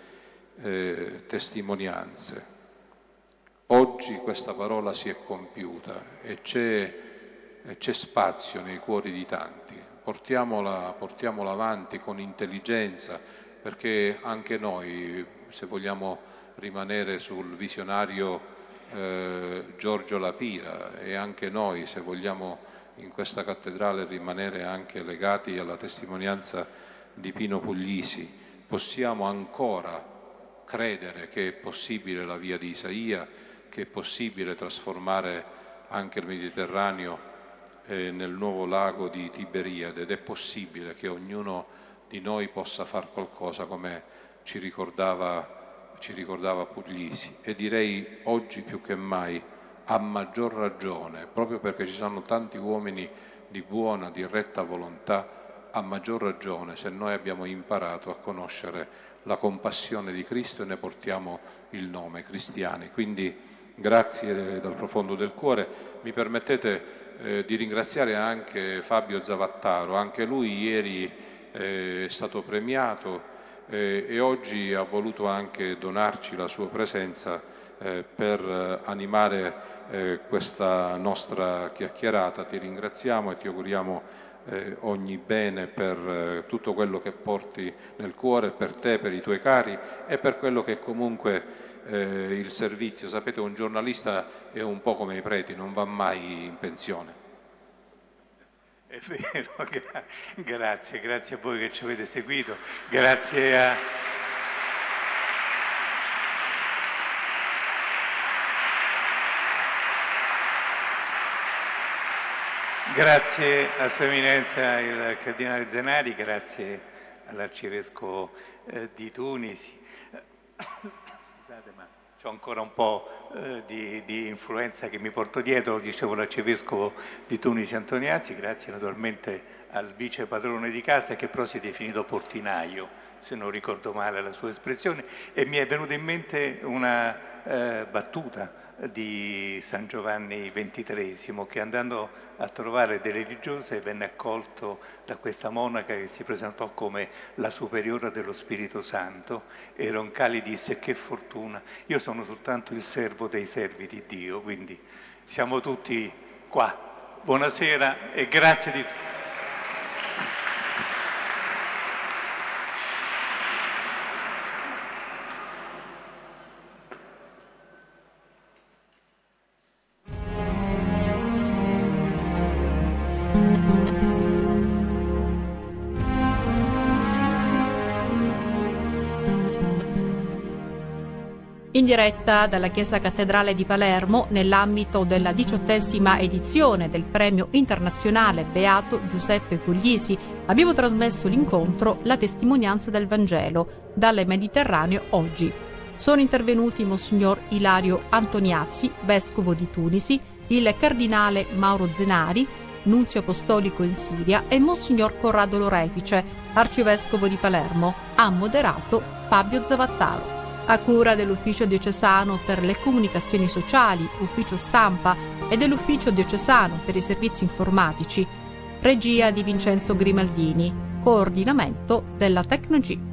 testimonianze. Oggi questa parola si è compiuta e c'è spazio nei cuori di tanti. Portiamola avanti con intelligenza, perché anche noi, se vogliamo rimanere sul visionario Giorgio La Pira, e anche noi, se vogliamo in questa cattedrale rimanere anche legati alla testimonianza di Pino Puglisi, possiamo ancora credere che è possibile la via di Isaia, che è possibile trasformare anche il Mediterraneo nel nuovo lago di Tiberiade, ed è possibile che ognuno di noi possa fare qualcosa, come ci ricordava Puglisi. E direi oggi più che mai, a maggior ragione, proprio perché ci sono tanti uomini di buona, di retta volontà, a maggior ragione se noi abbiamo imparato a conoscere la compassione di Cristo e ne portiamo il nome, cristiani. Quindi grazie dal profondo del cuore. Mi permettete di ringraziare anche Fabio Zavattaro, anche lui ieri è stato premiato e oggi ha voluto anche donarci la sua presenza per animare questa nostra chiacchierata. Ti ringraziamo e ti auguriamo ogni bene per tutto quello che porti nel cuore, per te, per i tuoi cari e per quello che comunque il servizio. Sapete, un giornalista è un po' come i preti, non va mai in pensione. È vero, grazie a voi che ci avete seguito, grazie a... Grazie a Sua Eminenza il Cardinale Zenari, grazie all'Arcivescovo di Tunisi. Scusate, ma c'ho ancora un po' di influenza che mi porto dietro, dicevo l'Arcivescovo di Tunisi Antoniazzi, grazie naturalmente al vice padrone di casa, che però si è definito portinaio, se non ricordo male la sua espressione, e mi è venuta in mente una battuta di San Giovanni XXIII, che andando a trovare delle religiose venne accolto da questa monaca che si presentò come la superiora dello Spirito Santo, e Roncalli disse: che fortuna, io sono soltanto il servo dei servi di Dio. Quindi siamo tutti qua. Buonasera e grazie di tutto. In diretta dalla Chiesa Cattedrale di Palermo, nell'ambito della 18ª edizione del Premio Internazionale Beato Giuseppe Puglisi, abbiamo trasmesso l'incontro La testimonianza del Vangelo, dalle Mediterraneo oggi. Sono intervenuti Monsignor Ilario Antoniazzi, Vescovo di Tunisi, il Cardinale Mauro Zenari, Nunzio Apostolico in Siria, e Monsignor Corrado Lorefice, Arcivescovo di Palermo. Ha moderato Fabio Zavattaro. a cura dell'Ufficio Diocesano per le Comunicazioni Sociali, Ufficio Stampa e dell'Ufficio Diocesano per i Servizi Informatici, regia di Vincenzo Grimaldini, coordinamento della Tecnog.